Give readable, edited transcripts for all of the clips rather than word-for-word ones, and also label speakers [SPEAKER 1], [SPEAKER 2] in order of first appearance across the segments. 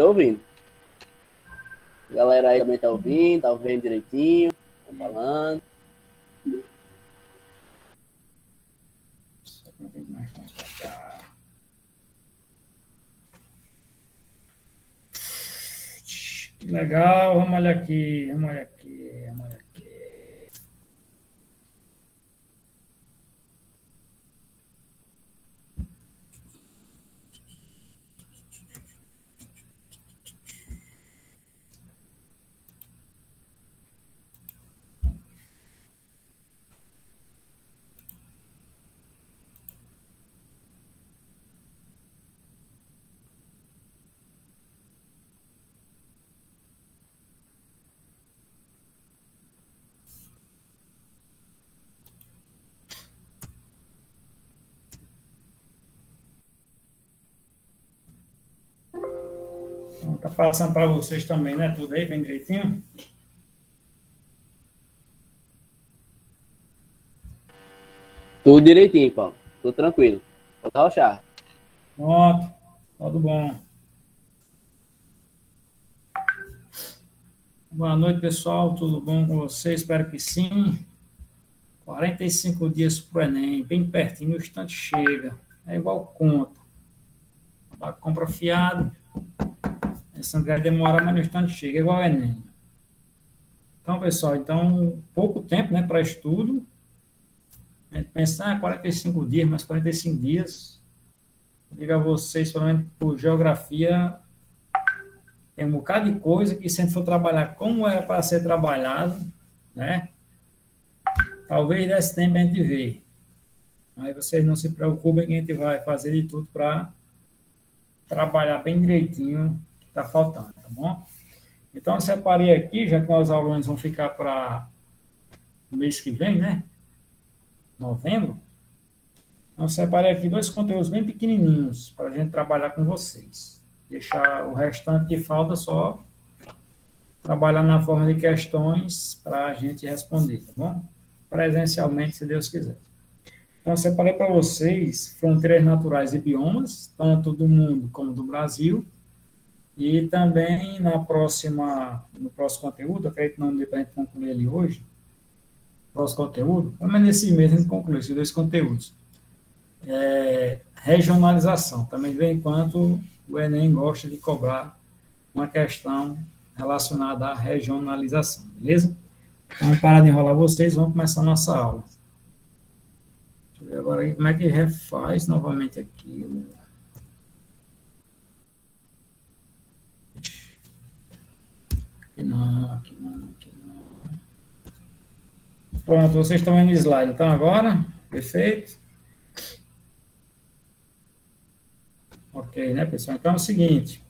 [SPEAKER 1] Tô ouvindo. A galera aí também tá ouvindo direitinho, tá falando.
[SPEAKER 2] Legal, vamos olhar aqui, vamos olhar aqui, vamos olhar aqui. Tá passando para vocês também, né? Tudo aí, bem direitinho?
[SPEAKER 1] Tudo direitinho, Paulo. Tudo tranquilo. Pode arrochar.
[SPEAKER 2] Pronto, tudo bom. Boa noite, pessoal. Tudo bom com vocês? Espero que sim. 45 dias para o Enem, bem pertinho, no instante chega. É igual conta. A compra fiado. Essa vai demorar, mas no instante chega. É igual o Enem. Então, pessoal, pouco tempo, né, para estudo. A gente pensar 45 dias, mas 45 dias. Digo a vocês, pelo menos por geografia, tem um bocado de coisa que, se a gente for trabalhar como era para ser trabalhado, né? Talvez desse tempo a gente ver. Aí vocês não se preocupem que a gente vai fazer de tudo para trabalhar bem direitinho o que está faltando, tá bom? Então, eu separei aqui, já que os alunos vão ficar para o mês que vem, né? Novembro. Então, eu separei aqui 2 conteúdos bem pequenininhos para a gente trabalhar com vocês. Deixar o restante que falta só trabalhar na forma de questões para a gente responder, tá bom? Presencialmente, se Deus quiser. Então, eu separei para vocês fronteiras naturais e biomas, tanto do mundo como do Brasil, e também no próximo conteúdo, acredito que não dê para a gente concluir ele hoje, próximo conteúdo, mas nesse mês a gente conclui esses 2 conteúdos. Regionalização, também vem enquanto o Enem gosta de cobrar uma questão relacionada à regionalização, beleza? Vamos parar de enrolar vocês, vamos começar a nossa aula. Deixa eu ver agora aí como é que refaz novamente aqui. Aqui não. Pronto, vocês estão vendo o slide, então agora? Perfeito. Ok, né, pessoal? Então é o seguinte.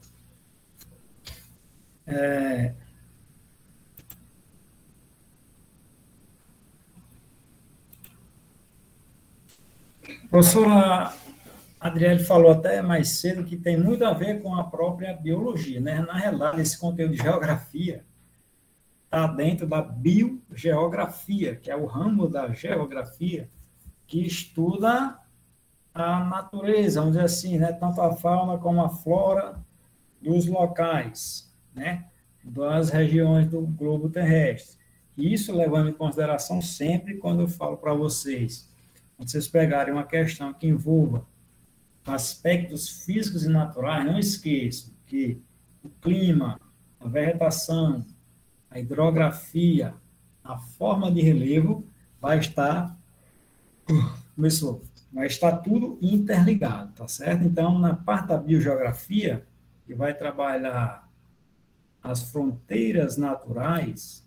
[SPEAKER 2] A professora Adriele falou até mais cedo que tem muito a ver com a própria biologia, né? Na realidade, esse conteúdo de geografia está dentro da biogeografia, que é o ramo da geografia que estuda a natureza, vamos dizer assim, né? Tanto a fauna como a flora dos locais, né? Das regiões do globo terrestre. Isso levando em consideração sempre quando eu falo para vocês, quando vocês pegarem uma questão que envolva aspectos físicos e naturais, não esqueçam que o clima, a vegetação, a hidrografia, a forma de relevo vai estar tudo interligado, tá certo? Então, na parte da biogeografia, que vai trabalhar as fronteiras naturais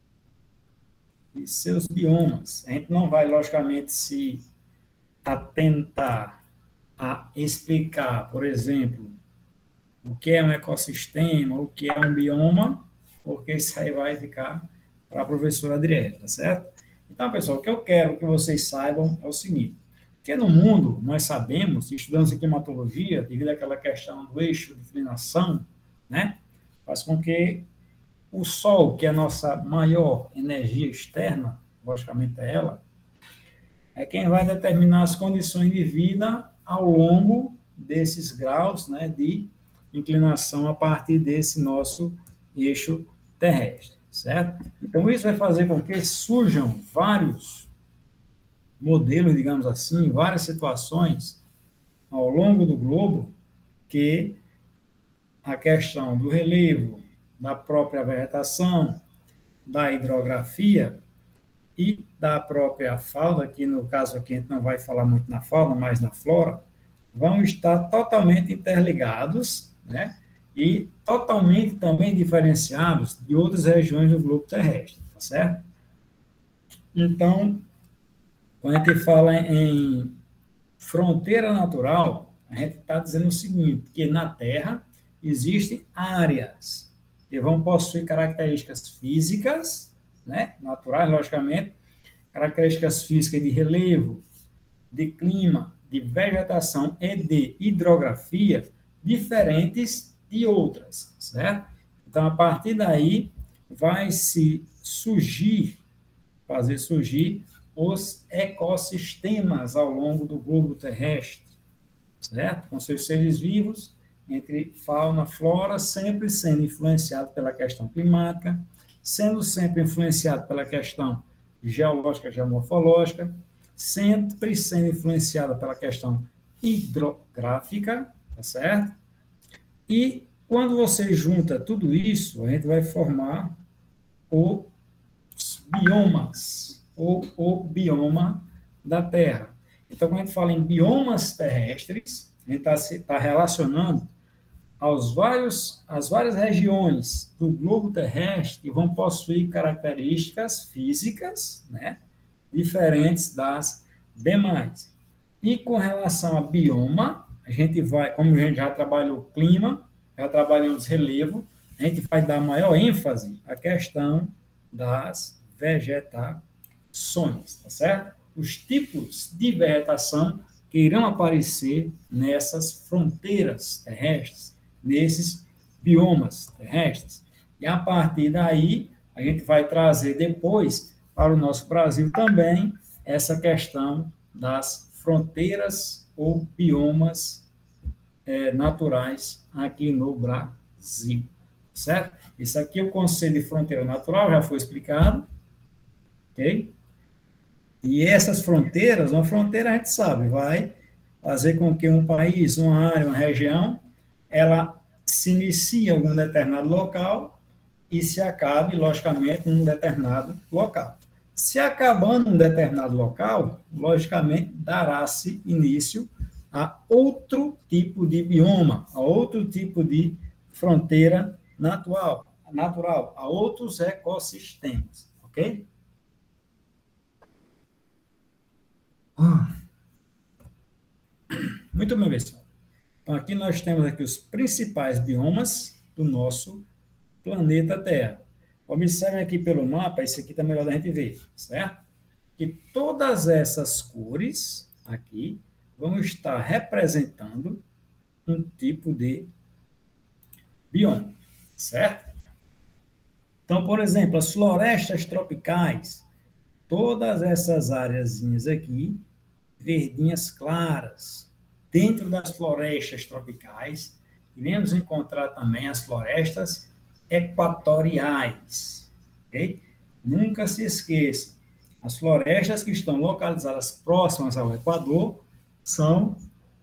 [SPEAKER 2] e seus biomas, a gente não vai, logicamente, se atentar a explicar, por exemplo, o que é um ecossistema, o que é um bioma, porque isso aí vai ficar para a professora Adriele, tá certo? Então, pessoal, o que eu quero que vocês saibam é o seguinte, porque no mundo, nós sabemos, estudamos em climatologia, devido àquela questão do eixo de inclinação, né, faz com que o Sol, que é a nossa maior energia externa, logicamente é ela, é quem vai determinar as condições de vida ao longo desses graus, né, de inclinação a partir desse nosso eixo terrestre, certo? Então, isso vai fazer com que surjam vários modelos, digamos assim, várias situações ao longo do globo que a questão do relevo, da própria vegetação, da hidrografia e da própria fauna, que no caso aqui a gente não vai falar muito na fauna, mas na flora, vão estar totalmente interligados, né? E totalmente também diferenciados de outras regiões do globo terrestre, tá certo? Então, quando a gente fala em fronteira natural, a gente está dizendo o seguinte, que na Terra existem áreas que vão possuir características físicas, né, naturais, logicamente, características físicas de relevo, de clima, de vegetação e de hidrografia diferentes de outras, certo? Então, a partir daí, vai se fazer surgir os ecossistemas ao longo do globo terrestre, certo? Com seus seres vivos, entre fauna e flora, sempre sendo influenciado pela questão climática, sendo sempre influenciado pela questão geológica, geomorfológica, sempre sendo influenciada pela questão hidrográfica, tá certo? E quando você junta tudo isso, a gente vai formar os biomas, ou o bioma da Terra. Então, quando a gente fala em biomas terrestres, a gente está relacionando às várias regiões do globo terrestre que vão possuir características físicas, né, diferentes das demais. E com relação a bioma, a gente vai, como a gente já trabalhou clima, já trabalhamos relevo, a gente vai dar maior ênfase à questão das vegetações, tá certo? Os tipos de vegetação que irão aparecer nessas fronteiras terrestres, nesses biomas terrestres. E a partir daí, a gente vai trazer depois para o nosso Brasil também essa questão das fronteiras ou biomas naturais aqui no Brasil, certo? Isso aqui é o conceito de fronteira natural, já foi explicado, ok? E essas fronteiras, uma fronteira a gente sabe, vai fazer com que um país, uma área, uma região, ela se inicie em algum determinado local e se acabe, logicamente, em um determinado local. Se acabando em um determinado local, logicamente, dará-se início a outro tipo de bioma, a outro tipo de fronteira natural, a outros ecossistemas, ok? Muito bem, pessoal. Então, aqui nós temos aqui os principais biomas do nosso planeta Terra. Observem aqui pelo mapa, isso aqui está melhor da gente ver, certo? Que todas essas cores aqui vão estar representando um tipo de bioma, certo? Então, por exemplo, as florestas tropicais, todas essas áreazinhas aqui, verdinhas claras. Dentro das florestas tropicais, iremos encontrar também as florestas equatoriais. Okay? Nunca se esqueça, as florestas que estão localizadas próximas ao Equador são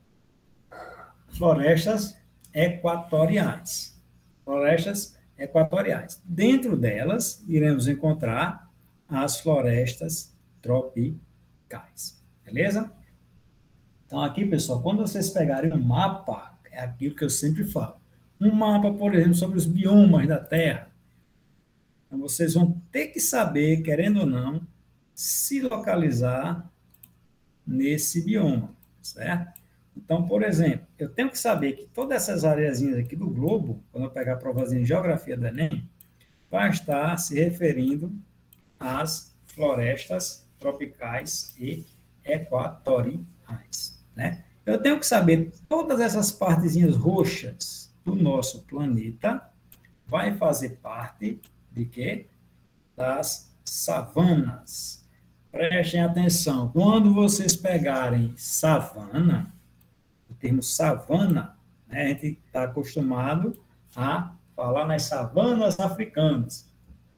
[SPEAKER 2] florestas equatoriais. Florestas equatoriais. Dentro delas, iremos encontrar as florestas tropicais. Beleza? Então, aqui, pessoal, quando vocês pegarem um mapa, é aquilo que eu sempre falo. Um mapa, por exemplo, sobre os biomas da Terra. Então, vocês vão ter que saber, querendo ou não, se localizar nesse bioma, certo? Então, por exemplo, eu tenho que saber que todas essas areazinhas aqui do globo, quando eu pegar a provazinha de geografia do Enem, vai estar se referindo às florestas tropicais e equatoriais, né? Eu tenho que saber todas essas partezinhas roxas do nosso planeta vai fazer parte de quê? Das savanas. Prestem atenção, quando vocês pegarem savana, o termo savana, né? A gente está acostumado a falar nas savanas africanas.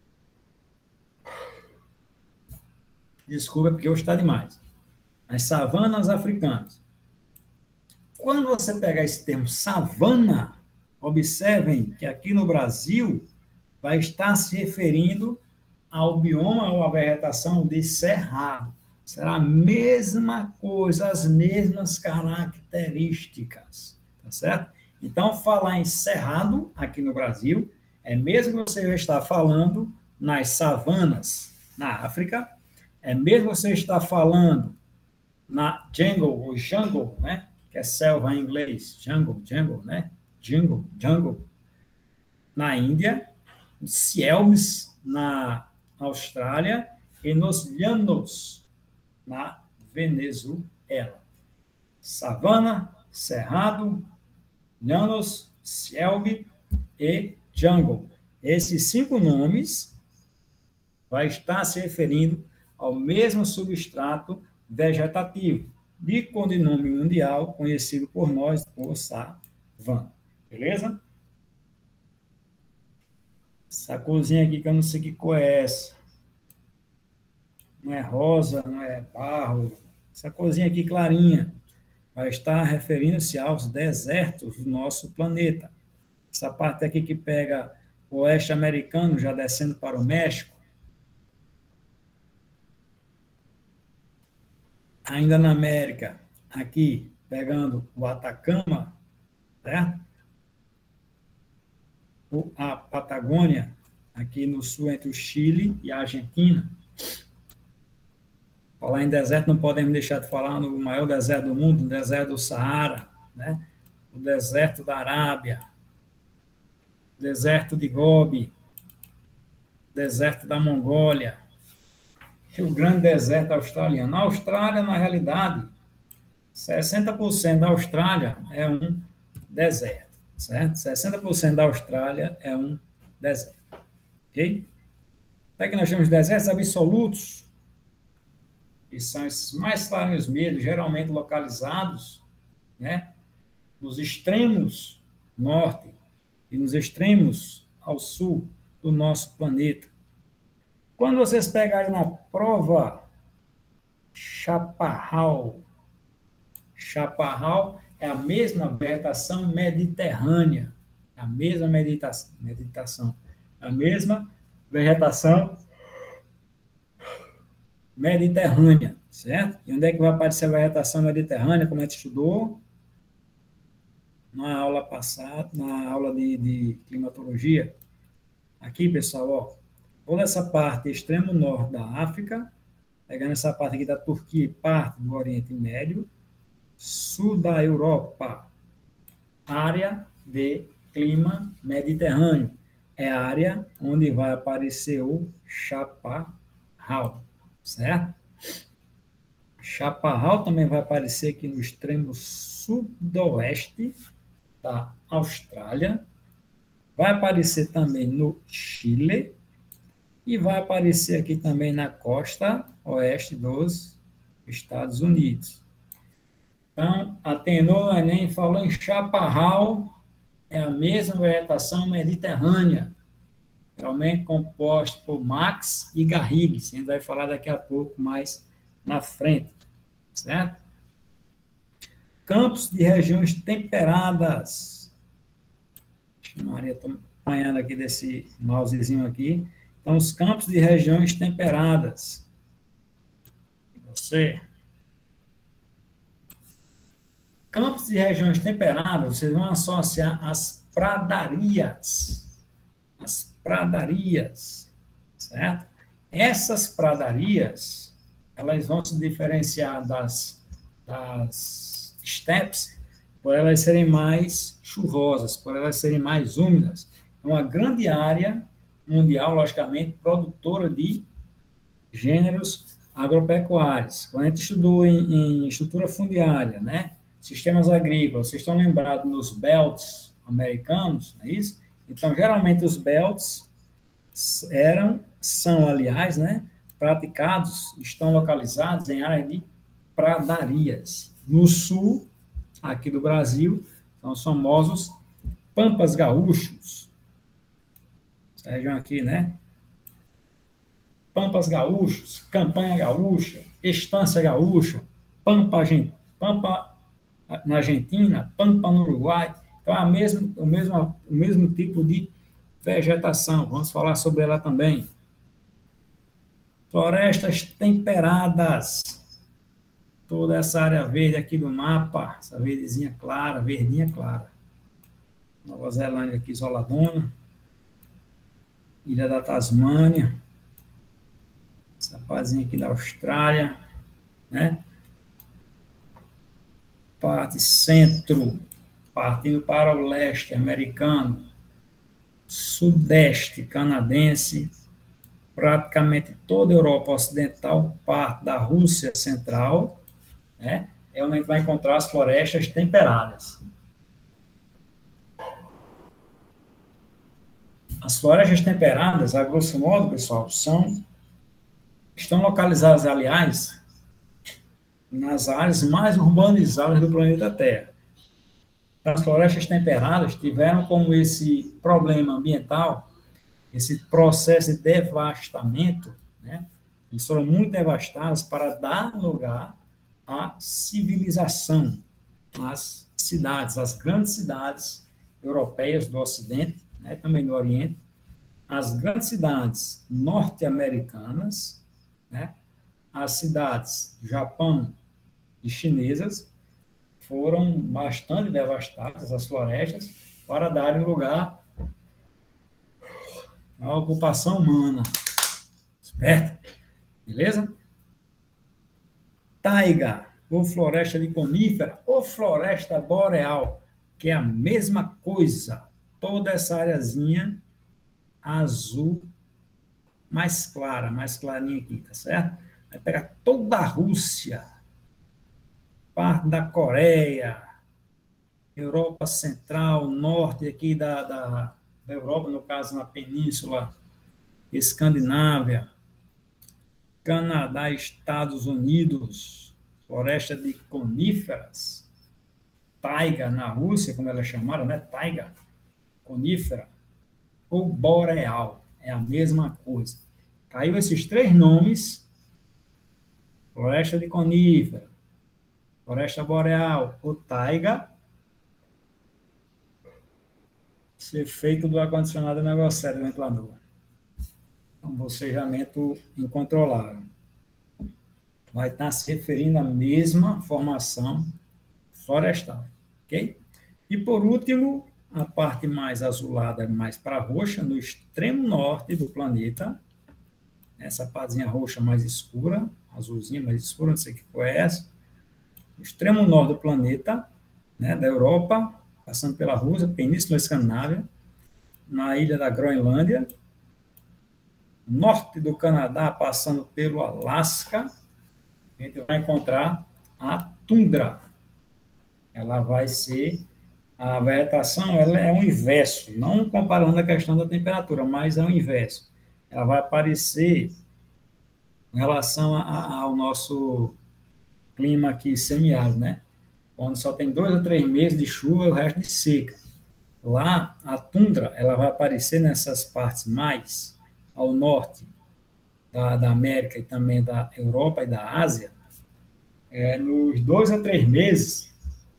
[SPEAKER 2] Desculpa, porque hoje está demais. As savanas africanas. Quando você pegar esse termo savana, observem que aqui no Brasil vai estar se referindo ao bioma ou à vegetação de cerrado. Será a mesma coisa, as mesmas características, tá certo? Então, falar em cerrado aqui no Brasil é mesmo que você está falando nas savanas na África, é mesmo que você está falando na jungle, ou jungle, né? Que é selva em inglês, jungle, né? Jungle, na Índia, Cielmes, na Austrália, e nos Llanos, na Venezuela. Savana, Cerrado, Llanos, Selve e Jungle. Esses 5 nomes vai estar se referindo ao mesmo substrato vegetativo, de codinome mundial, conhecido por nós por savana. Beleza? Essa cozinha aqui que eu não sei que cor é essa. Não é rosa, não é barro. Essa cozinha aqui clarinha vai estar referindo-se aos desertos do nosso planeta. Essa parte aqui que pega o oeste americano, já descendo para o México. Ainda na América, aqui, pegando o Atacama, certo? A Patagônia, aqui no sul, entre o Chile e a Argentina. Falar em deserto, não podemos deixar de falar no maior deserto do mundo, o deserto do Saara, né? O deserto da Arábia, o deserto de Gobi, o deserto da Mongólia, e o grande deserto australiano. Na Austrália, na realidade, 60% da Austrália é um deserto, certo? 60% da Austrália é um deserto, ok? Até que nós temos desertos absolutos, que são esses mais claros mesmo, geralmente localizados, né, nos extremos norte e nos extremos ao sul do nosso planeta. Quando vocês pegarem na prova Chaparral é a mesma vegetação mediterrânea, a mesma meditação, a mesma vegetação mediterrânea, certo? E onde é que vai aparecer a vegetação mediterrânea, como a gente estudou na aula passada, na aula de climatologia? Aqui, pessoal, ó, toda essa parte extremo norte da África, pegando essa parte aqui da Turquia e parte do Oriente Médio, sul da Europa, área de clima mediterrâneo. É a área onde vai aparecer o chaparral, certo? Chaparral também vai aparecer aqui no extremo sudoeste da Austrália, vai aparecer também no Chile e vai aparecer aqui também na costa oeste dos Estados Unidos. Então, a Tenor Enem falou em chaparral, é a mesma vegetação mediterrânea, realmente composta por Max e Garrigues. A gente vai falar daqui a pouco mais na frente, certo? Campos de regiões temperadas. Maria, estou apanhando aqui desse mousezinho aqui. Então, os campos de regiões temperadas. Você. Campos de regiões temperadas, vocês vão associar as pradarias. As pradarias, certo? Essas pradarias, elas vão se diferenciar das estepes por elas serem mais chuvosas, por elas serem mais úmidas. É uma grande área mundial, logicamente, produtora de gêneros agropecuários. Quando a gente estudou em estrutura fundiária, né? Sistemas agrícolas, vocês estão lembrados nos belts americanos, não é isso? Então, geralmente, os belts são, aliás, né, praticados, estão localizados em áreas de pradarias. No sul, aqui do Brasil, São os famosos Pampas Gaúchos. Essa região aqui, né? Pampas Gaúchos, Campanha Gaúcha, Estância Gaúcha, Pampa na Argentina, Pampa no Uruguai. Então, é o mesmo tipo de vegetação. Vamos falar sobre ela também. Florestas temperadas. Toda essa área verde aqui do mapa, essa verdezinha clara, verdinha clara. Nova Zelândia aqui isoladona. Ilha da Tasmânia. Essa partezinha aqui da Austrália, né? Parte centro, partindo para o leste americano, sudeste canadense, praticamente toda a Europa Ocidental, parte da Rússia Central, né? É onde a gente vai encontrar as florestas temperadas. As florestas temperadas, a grosso modo, pessoal, estão localizadas, aliás, nas áreas mais urbanizadas do planeta Terra. As florestas temperadas tiveram como esse problema ambiental, esse processo de devastamento, né? Eles foram muito devastados para dar lugar à civilização, às cidades, às grandes cidades europeias do Ocidente, né? Também do Oriente, as grandes cidades norte-americanas, né? As cidades do Japão e chinesas foram bastante devastadas, as florestas, para darem lugar à ocupação humana. Certo? Beleza? Taiga, ou floresta de conífera, ou floresta boreal, que é a mesma coisa. Toda essa areazinha azul mais clara, mais clarinha aqui, tá certo? Vai pegar toda a Rússia, parte da Coreia, Europa Central, norte aqui da Europa, no caso, na Península Escandinávia, Canadá, Estados Unidos, floresta de coníferas, taiga na Rússia, como ela é chamada, né? Taiga, conífera, ou boreal, é a mesma coisa. Caiu esses três nomes, floresta de conífera, floresta boreal ou taiga, esse efeito do ar-condicionado negociado do ventilador. Um bocejamento incontrolável. Vai estar se referindo à mesma formação florestal, ok? E, por último, a parte mais azulada, mais para roxa, no extremo norte do planeta, essa partezinha roxa mais escura, azulzinha mais escura, não sei que cor é essa, no extremo norte do planeta, né, da Europa, passando pela Rússia, Península Escandinávia, na ilha da Groenlândia, norte do Canadá, passando pelo Alasca, a gente vai encontrar a tundra. Ela vai ser, a vegetação ela é o inverso, não comparando a questão da temperatura, mas é o inverso. Ela vai aparecer em relação ao nosso clima aqui semiárido, né? Onde só tem 2 ou 3 meses de chuva e o resto de seca. Lá, a tundra, ela vai aparecer nessas partes mais ao norte da América e também da Europa e da Ásia, nos 2 a 3 meses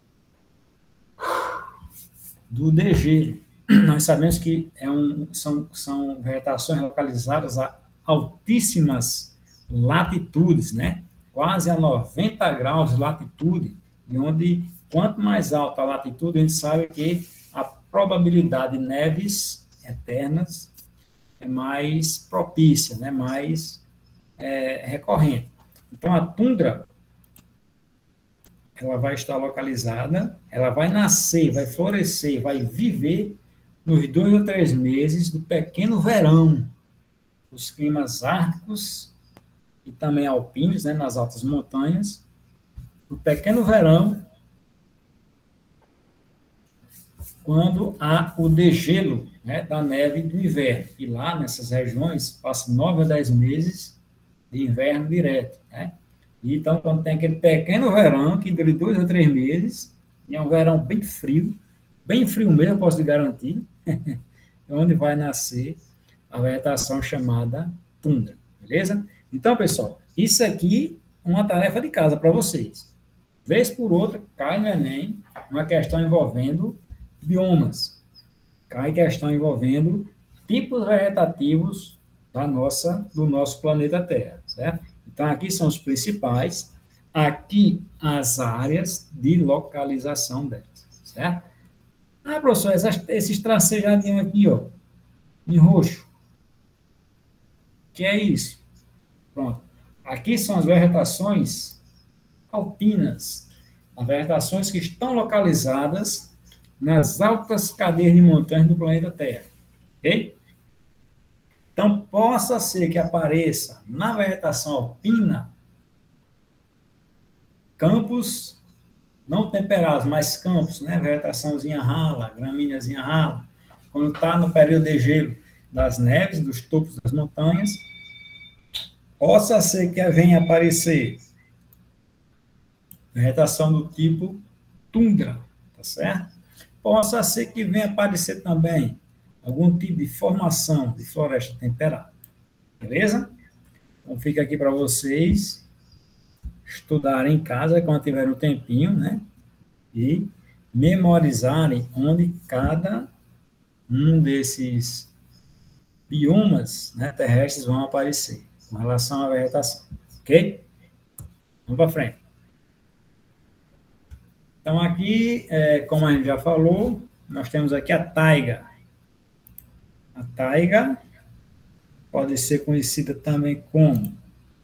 [SPEAKER 2] do degelo. Nós sabemos que são vegetações localizadas a altíssimas latitudes, né? Quase a 90 graus de latitude, e onde, quanto mais alta a latitude, a gente sabe que a probabilidade de neves eternas é mais propícia, né? Mais recorrente. Então, a tundra, ela vai estar localizada, ela vai nascer, vai florescer, vai viver nos 2 ou 3 meses do pequeno verão, os climas árticos e também alpinos, né, nas altas montanhas, no pequeno verão, quando há o degelo, né, da neve do inverno. E lá, nessas regiões, passa 9 a 10 meses de inverno direto, né? E então, quando tem aquele pequeno verão, que dura 2 a 3 meses, e é um verão bem frio, bem frio mesmo, posso lhe garantir, onde vai nascer a vegetação chamada tundra, beleza? Então, pessoal, isso aqui é uma tarefa de casa para vocês. Vez por outra, cai no Enem uma questão envolvendo biomas, cai questão envolvendo tipos vegetativos do nosso planeta Terra, certo? Então, aqui são os principais, aqui as áreas de localização delas, certo? Ah, professor, esses tracejadinhos aqui, ó, em roxo, que é isso? Pronto. Aqui são as vegetações alpinas, as vegetações que estão localizadas nas altas cadeias de montanhas do planeta Terra, ok? Então, possa ser que apareça na vegetação alpina campos não temperados, mas campos, né? Vegetaçãozinha rala, gramíneazinha rala. Quando está no período de gelo das neves, dos topos das montanhas, possa ser que venha aparecer vegetação do tipo tundra, tá certo? Possa ser que venha aparecer também algum tipo de formação de floresta temperada, beleza? Então, fica aqui para vocês estudarem em casa, quando tiverem um tempinho, né? E memorizarem onde cada um desses biomas, né, terrestres vão aparecer com relação à vegetação, ok? Vamos para frente. Então, aqui, como a gente já falou, nós temos aqui a taiga. A taiga pode ser conhecida também como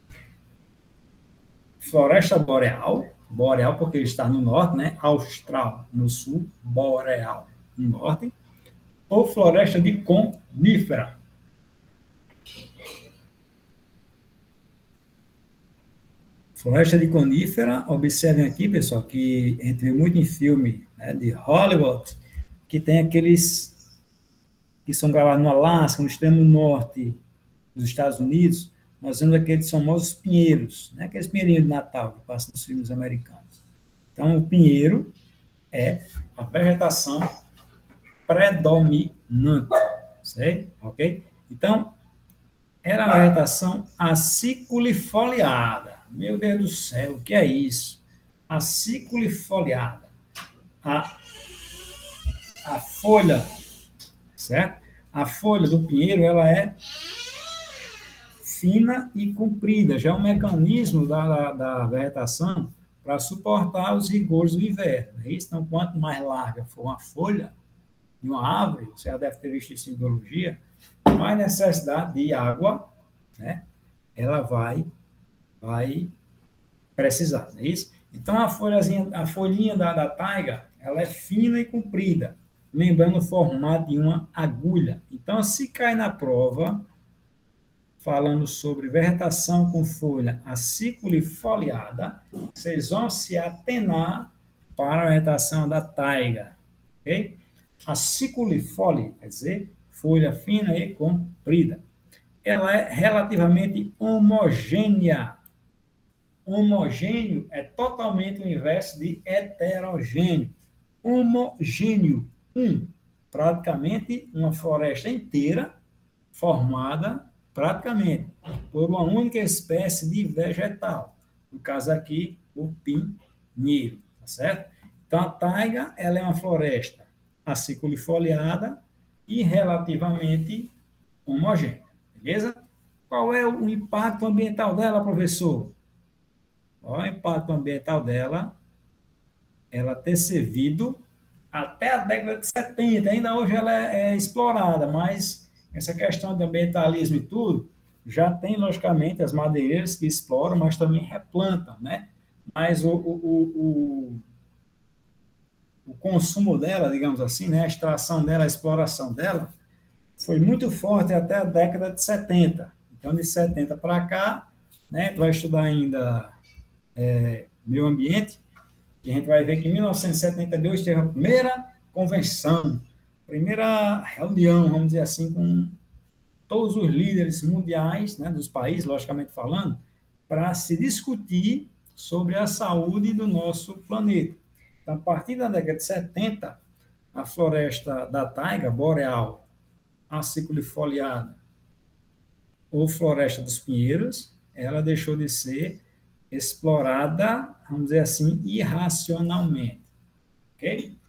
[SPEAKER 2] floresta boreal, boreal porque está no norte, né? Austral no sul, boreal no norte, ou floresta de conífera. Floresta de conífera, observem aqui, pessoal, que a gente vê muito em filme, né, de Hollywood, que tem aqueles que são gravados no Alasca, no extremo norte dos Estados Unidos, nós vemos aqueles famosos pinheiros, né, aqueles pinheirinhos de Natal que passam nos filmes americanos. Então, o pinheiro é a vegetação predominante, certo? Ok? Então, era a vegetação aciculifoliada. Meu Deus do céu, o que é isso? Aciculifoliada. A folha, certo? A folha do pinheiro, ela é fina e comprida, já é um mecanismo da vegetação para suportar os rigores do inverno. É isso? Então, quanto mais larga for uma folha de uma árvore, você já deve ter visto isso em biologia, mais necessidade de água, né, ela vai precisar, não é isso? Então, a folhinha da taiga, ela é fina e comprida, lembrando o formato de uma agulha. Então, se cai na prova, falando sobre vegetação com folha aciculifoliada, vocês vão se atenar para a vegetação da taiga, ok? Aciculifolia, quer dizer, folha fina e comprida. Ela é relativamente homogênea. Homogêneo é totalmente o inverso de heterogêneo. Homogêneo, praticamente uma floresta inteira formada praticamente por uma única espécie de vegetal. No caso aqui, o pinheiro, tá certo? Então, a taiga, ela é uma floresta aciculifoliada e relativamente homogênea, beleza? Qual é o impacto ambiental dela, professor? Qual é o impacto ambiental dela? Ela ter servido até a década de 70, ainda hoje ela é explorada, mas essa questão de ambientalismo e tudo, já tem, logicamente, as madeireiras que exploram, mas também replantam, né? Mas o consumo dela, digamos assim, né? A extração dela, a exploração dela, foi muito forte até a década de 70. Então, de 70 para cá, né, a gente vai estudar ainda meio ambiente, e a gente vai ver que em 1972 teve a primeira convenção, primeira reunião, vamos dizer assim, com todos os líderes mundiais, né, dos países, logicamente falando, para se discutir sobre a saúde do nosso planeta. Então, a partir da década de 70, a floresta da taiga boreal, aciclifoliada, ou floresta dos pinheiros, ela deixou de ser explorada, vamos dizer assim, irracionalmente. Ok?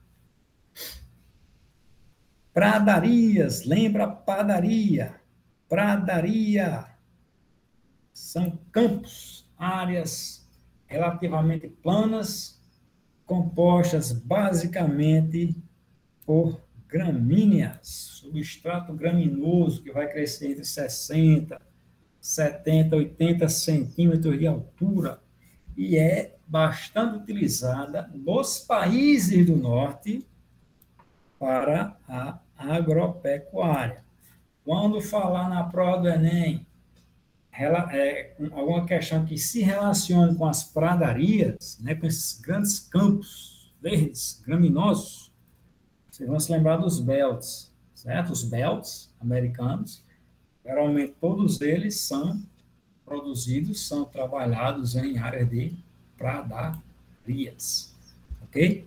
[SPEAKER 2] Pradarias, lembra padaria? Pradaria são campos, áreas relativamente planas, compostas basicamente por gramíneas, substrato graminoso que vai crescer entre 60, 70, 80 centímetros de altura e é bastante utilizada nos países do norte para a agropecuária. Quando falar na prova do Enem, alguma questão que se relacione com as pradarias, né, com esses grandes campos verdes, graminosos, vocês vão se lembrar dos belts, certo? Os belts americanos, geralmente todos eles são produzidos, são trabalhados em áreas de pradarias, ok?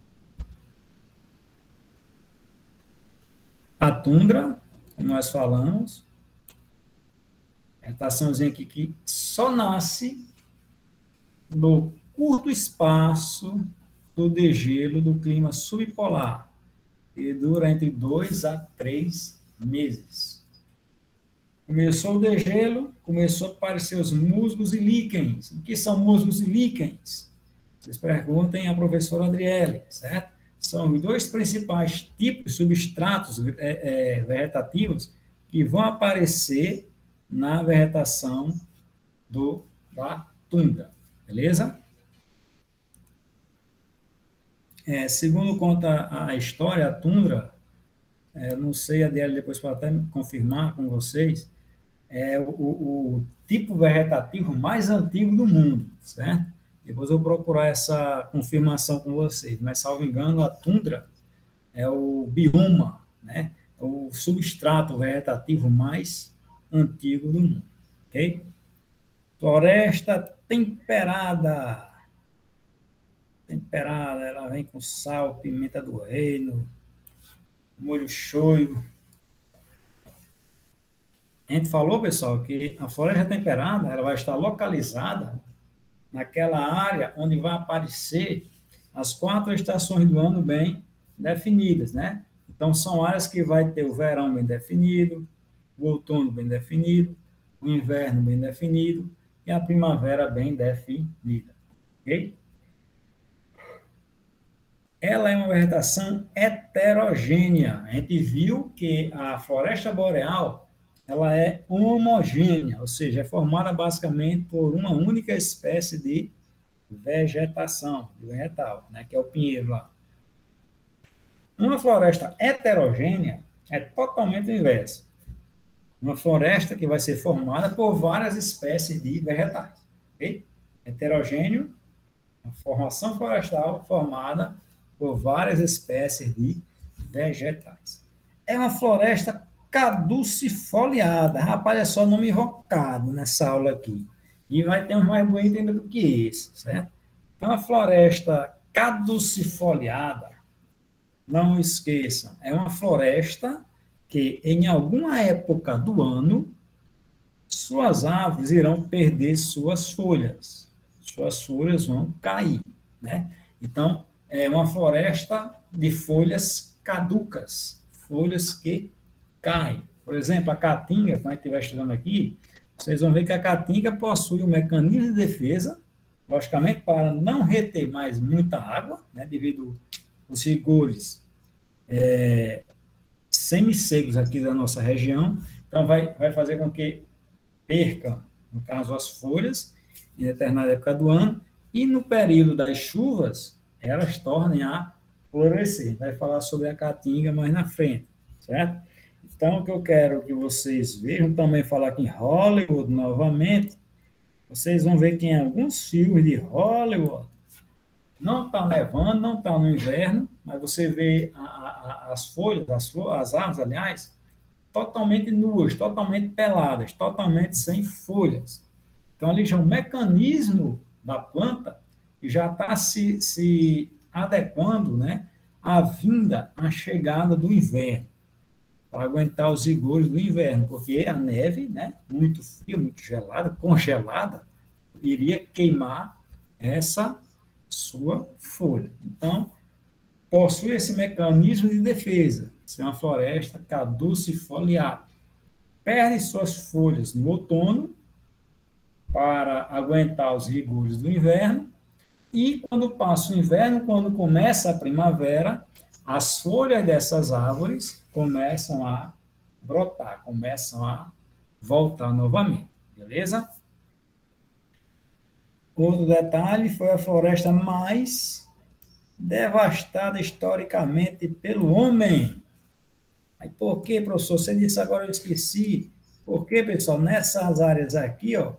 [SPEAKER 2] A tundra, como nós falamos, é a estaçãozinha aqui que só nasce no curto espaço do degelo do clima subpolar e dura entre 2 a 3 meses. Começou o degelo, começou a aparecer os musgos e líquens. O que são musgos e líquens? Vocês perguntem à professora Adriele, certo? São os dois principais tipos de substratos vegetativos que vão aparecer na vegetação da tundra, beleza? Segundo conta a história, a tundra, não sei, a Adriele depois pode até confirmar com vocês, é o tipo vegetativo mais antigo do mundo, certo? Depois eu vou procurar essa confirmação com vocês, mas, salvo engano, a tundra é o bioma, né? O substrato vegetativo mais antigo do mundo, ok? Floresta temperada. Temperada, ela vem com sal, pimenta do reino, molho shoyu. A gente falou, pessoal, que a floresta temperada ela vai estar localizada naquela área onde vai aparecer as 4 estações do ano bem definidas, né? Então, são áreas que vai ter o verão bem definido, o outono bem definido, o inverno bem definido e a primavera bem definida, ok? Ela é uma vegetação heterogênea. A gente viu que a floresta boreal ela é homogênea, ou seja, é formada basicamente por uma única espécie de vegetação, de vegetal, né, que é o pinheiro lá. Uma floresta heterogênea é totalmente o inverso. Uma floresta que vai ser formada por várias espécies de vegetais. Okay? Heterogêneo, uma formação florestal formada por várias espécies de vegetais. É uma floresta caducifoliada. Rapaz, é só nome invocado nessa aula aqui. E vai ter um mais bonito ainda do que esse, certo? Então, a floresta caducifoliada, não esqueçam, é uma floresta que, em alguma época do ano, suas árvores irão perder suas folhas. Suas folhas vão cair, né? Então, é uma floresta de folhas caducas, folhas que caem. Por exemplo, a caatinga, quando a gente estiver estudando aqui, vocês vão ver que a caatinga possui um mecanismo de defesa, logicamente, para não reter mais muita água, né, devido aos rigores semissecos aqui da nossa região. Então, vai fazer com que perca, no caso, as folhas, em determinada época do ano, e no período das chuvas, elas tornem a florescer. Vai falar sobre a caatinga mais na frente, certo? Então, o que eu quero que vocês vejam, também falar aqui em Hollywood, novamente, vocês vão ver que em alguns filmes de Hollywood, não está nevando, não está no inverno, mas você vê as folhas, as árvores, aliás, totalmente nuas, totalmente peladas, totalmente sem folhas. Então, ali já é um mecanismo da planta que já está se adequando, né, a chegada do inverno, para aguentar os rigores do inverno, porque a neve, né, muito fria, muito gelada, congelada, iria queimar essa sua folha. Então, possui esse mecanismo de defesa. Se é uma floresta caducifoliada, perde suas folhas no outono para aguentar os rigores do inverno, e quando passa o inverno, quando começa a primavera, as folhas dessas árvores começam a brotar, começam a voltar novamente, beleza? Outro detalhe, foi a floresta mais devastada historicamente pelo homem. Aí, por quê, professor? Você disse agora, eu esqueci. Por quê, pessoal? Nessas áreas aqui, ó,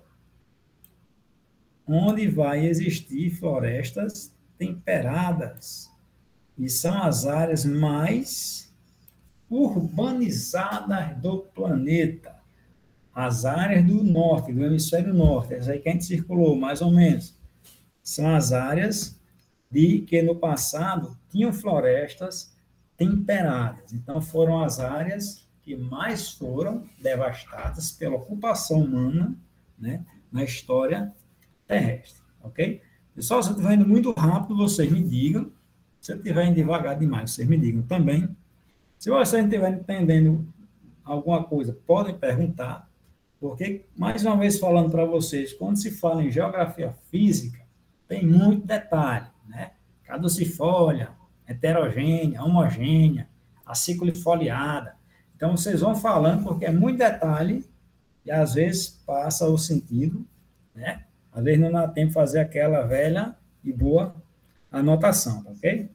[SPEAKER 2] onde vai existir florestas temperadas, e são as áreas mais urbanizadas do planeta. As áreas do norte, do hemisfério norte, essa aí que a gente circulou, mais ou menos, são as áreas de que no passado tinham florestas temperadas. Então, foram as áreas que mais foram devastadas pela ocupação humana, né, na história terrestre, ok? Pessoal, se eu estiver indo muito rápido, vocês me digam. Se eu estiver indo devagar demais, vocês me digam também. Se vocês não estiverem entendendo alguma coisa, podem perguntar, porque, mais uma vez falando para vocês, quando se fala em geografia física, tem muito detalhe, né? Caducifólia, heterogênea, homogênea, aciculifoliada. Então, vocês vão falando, porque é muito detalhe, e às vezes passa o sentido, né? Às vezes não dá tempo de fazer aquela velha e boa anotação, ok?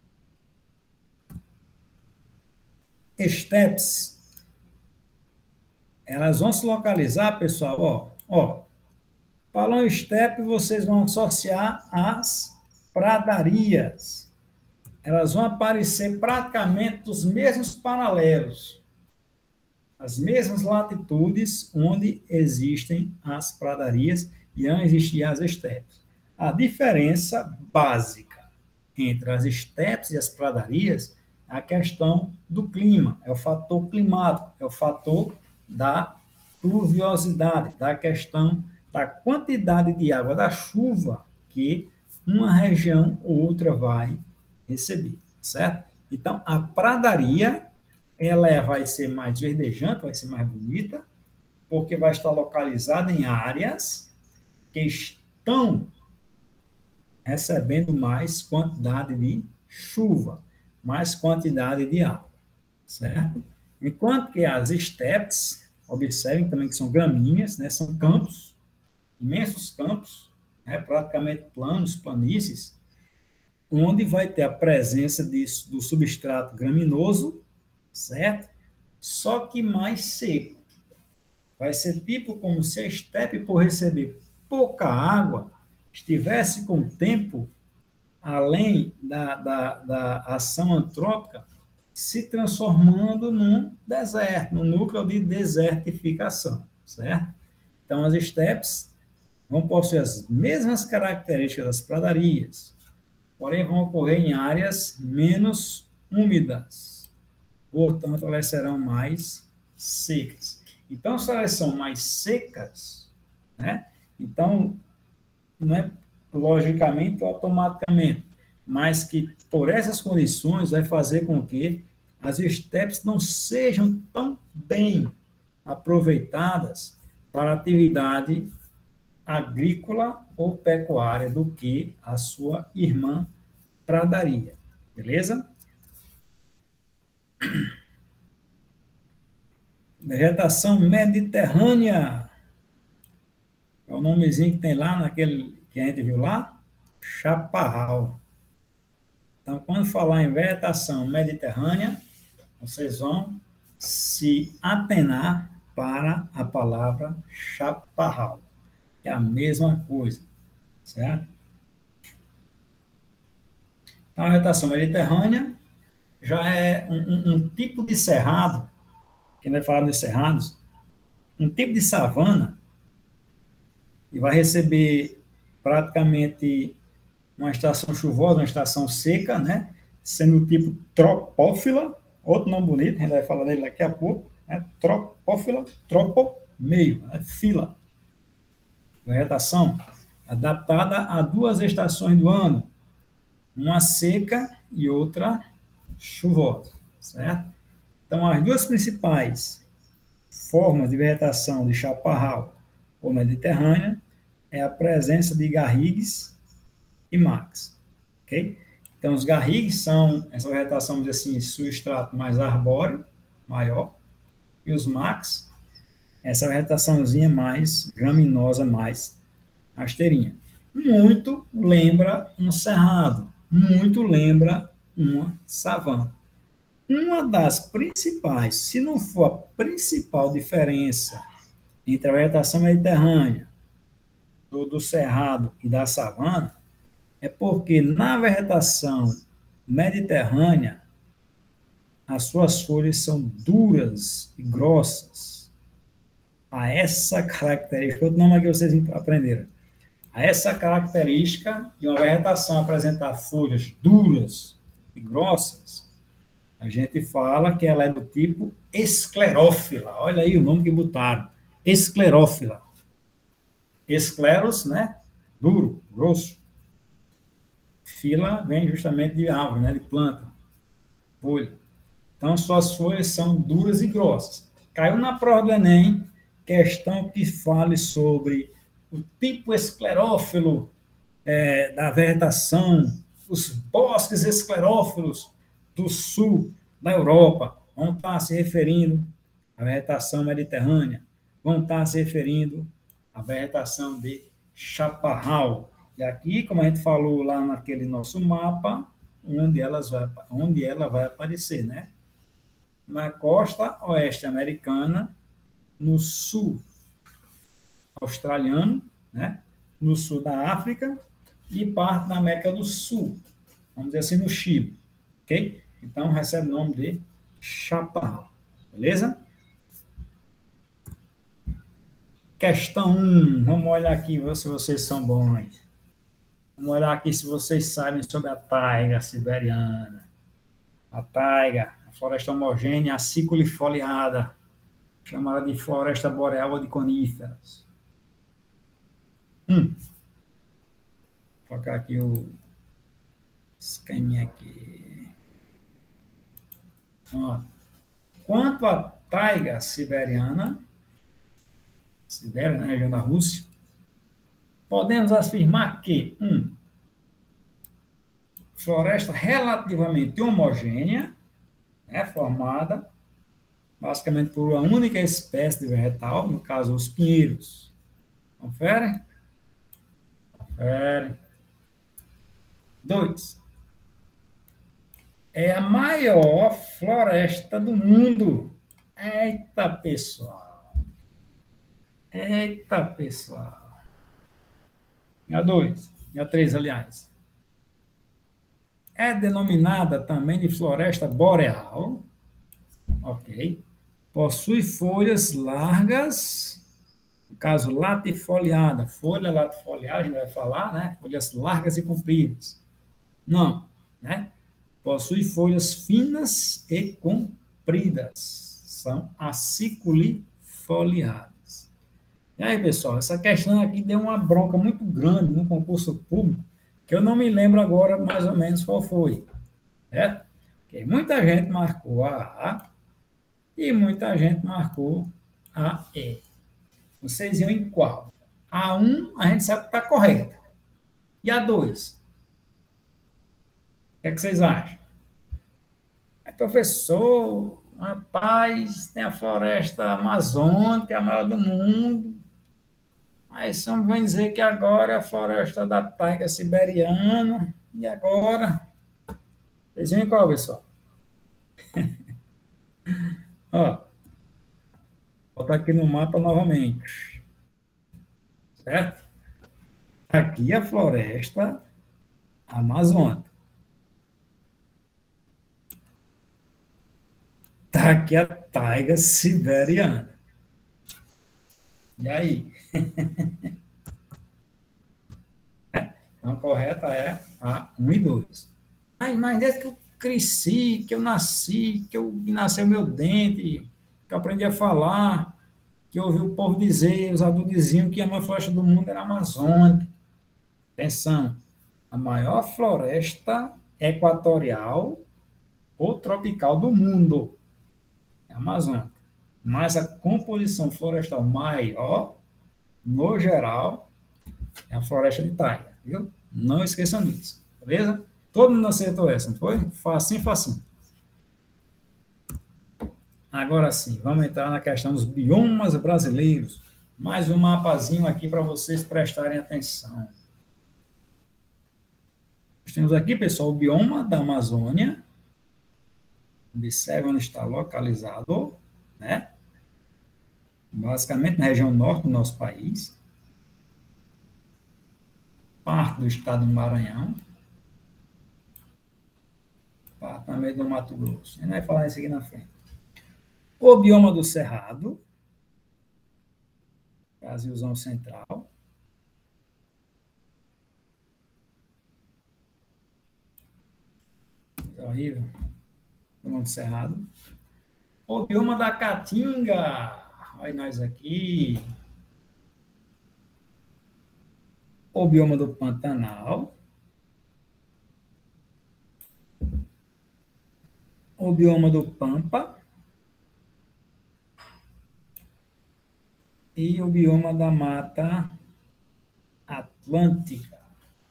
[SPEAKER 2] Estepes, elas vão se localizar, pessoal, ó, falando estepe, vocês vão associar as pradarias. Elas vão aparecer praticamente dos mesmos paralelos, as mesmas latitudes onde existem as pradarias e onde existem as estepes. A diferença básica entre as estepes e as pradarias é a questão do clima, é o fator climático, é o fator da pluviosidade, da questão da quantidade de água da chuva que uma região ou outra vai receber, certo? Então, a pradaria, ela vai ser mais verdejante, vai ser mais bonita, porque vai estar localizada em áreas que estão recebendo mais quantidade de chuva, mais quantidade de água, certo? Enquanto que as estepes, observem também que são gramíneas, né, são campos, imensos campos, né, praticamente planos, planícies, onde vai ter a presença do substrato graminoso, certo? Só que mais seco. Vai ser tipo como se a estepe, por receber pouca água, estivesse com o tempo, além da ação antrópica, se transformando num deserto, num núcleo de desertificação, certo? Então, as estepes vão possuir as mesmas características das pradarias, porém vão ocorrer em áreas menos úmidas, portanto, elas serão mais secas. Então, se elas são mais secas, né? Então, não é logicamente ou automaticamente, mas que por essas condições vai fazer com que as estepes não sejam tão bem aproveitadas para a atividade agrícola ou pecuária do que a sua irmã pradaria. Beleza? Vegetação mediterrânea. É o nomezinho que tem lá, naquele que a gente viu lá, chaparral. Então, quando falar em vegetação mediterrânea, vocês vão se atenar para a palavra chaparral. É a mesma coisa, certo? Então, a vegetação mediterrânea já é um tipo de cerrado, que nós falamos de cerrados, um tipo de savana, e vai receber praticamente uma estação chuvosa, uma estação seca, né? sendo do tipo tropófila, outro nome bonito, a gente vai falar dele daqui a pouco, né? Tropófila, tropo, meio, né? Fila. Vegetação adaptada a duas estações do ano, uma seca e outra chuvosa, certo? Então, as duas principais formas de vegetação de chaparral ou mediterrânea é a presença de garrigues e macs, ok? Então, os garrigues são essa vegetação, vamos dizer assim, substrato mais arbóreo, maior, e os macs, essa vegetaçãozinha mais graminosa, mais rasteirinha. Muito lembra um cerrado, muito lembra uma savana. Uma das principais, se não for a principal diferença entre a vegetação mediterrânea, do cerrado e da savana, é porque na vegetação mediterrânea, as suas folhas são duras e grossas. A essa característica, outro nome que vocês aprenderam, a essa característica de uma vegetação apresentar folhas duras e grossas, a gente fala que ela é do tipo esclerófila. Olha aí o nome que botaram, esclerófila. Escleros, né? Duro, grosso. Fila vem justamente de árvore, né? De planta, folha. Então, suas folhas são duras e grossas. Caiu na prova do Enem, questão que fale sobre o tipo esclerófilo da vegetação, os bosques esclerófilos do sul da Europa, vão estar se referindo à vegetação mediterrânea, vão estar se referindo à vegetação de chaparral. E aqui, como a gente falou lá naquele nosso mapa, onde ela vai aparecer, né? Na costa oeste americana, no sul australiano, né? No sul da África e parte da América do Sul, vamos dizer assim, no Chile, ok? Então, recebe o nome de chaparral, beleza? Questão 1, vamos olhar aqui se vocês são bons. Vamos olhar aqui se vocês sabem sobre a taiga siberiana. A taiga, a floresta homogênea, aciculifoliada, chamada de floresta boreal ou de coníferas. Vou colocar aqui o esqueminha aqui. Ó. Quanto à taiga siberiana, Sibéria, na região da Rússia, podemos afirmar que, floresta relativamente homogênea, formada basicamente por uma única espécie de vegetal, no caso, os pinheiros. Confere? Confere. 2. É a maior floresta do mundo. Eita, pessoal. Eita, pessoal. E a 2. E a 3, aliás. É denominada também de floresta boreal. Ok. Possui folhas largas, no caso, latifoliada. Folha latifoliada, a gente vai falar, né? Folhas largas e compridas. Não, né? Possui folhas finas e compridas. São aciculifoliadas. E aí, pessoal, essa questão aqui deu uma bronca muito grande no concurso público, que eu não me lembro agora mais ou menos qual foi. Certo? Porque muita gente marcou a A e muita gente marcou a E. Vocês iam em qual? A 1, a gente sabe que está correta. E a 2? O que é que vocês acham? Professor, rapaz, tem a floresta amazônica, a maior do mundo. Aí só vão dizer que agora é a floresta da taiga siberiana. E agora? Vocês viram qual, pessoal? Ó, vou botar aqui no mapa novamente. Certo? Aqui é a floresta amazônica. Está aqui a taiga siberiana. E aí? Então, a correta é a 1 e 2. Mas desde que cresci, que eu nasci, que nasceu meu dente, que eu aprendi a falar, que eu ouvi o povo dizer, os adultos diziam que a maior floresta do mundo era a Amazônia. Atenção, a maior floresta equatorial ou tropical do mundo é a Amazônia. Mas a composição florestal maior, no geral, é a floresta de taiga, viu? Não esqueçam disso, beleza? Todo mundo acertou essa, não foi? Facinho, facinho. Agora sim, vamos entrar na questão dos biomas brasileiros. Mais um mapazinho aqui para vocês prestarem atenção. Nós temos aqui, pessoal, o bioma da Amazônia. Observe onde está localizado, né? Basicamente na região norte do nosso país. Parte do estado do Maranhão. Parte também do Mato Grosso. A gente vai falar isso aqui na frente. O bioma do Cerrado, Brasilzão Central. É horrível. O bioma do Cerrado. O bioma da Caatinga. Olha nós aqui. O bioma do Pantanal. O bioma do Pampa. E o bioma da Mata Atlântica.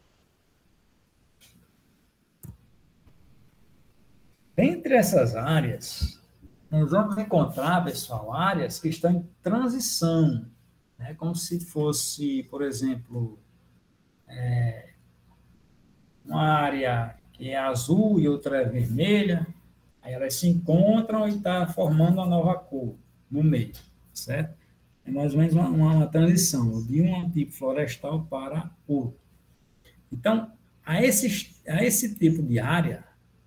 [SPEAKER 2] Dentre essas áreas, nós vamos encontrar, pessoal, áreas que estão em transição, né? Como se fosse, por exemplo, uma área que é azul e outra é vermelha, aí elas se encontram e está formando uma nova cor no meio, certo? É mais ou menos uma transição de um tipo florestal para outro. Então, a esse tipo de área,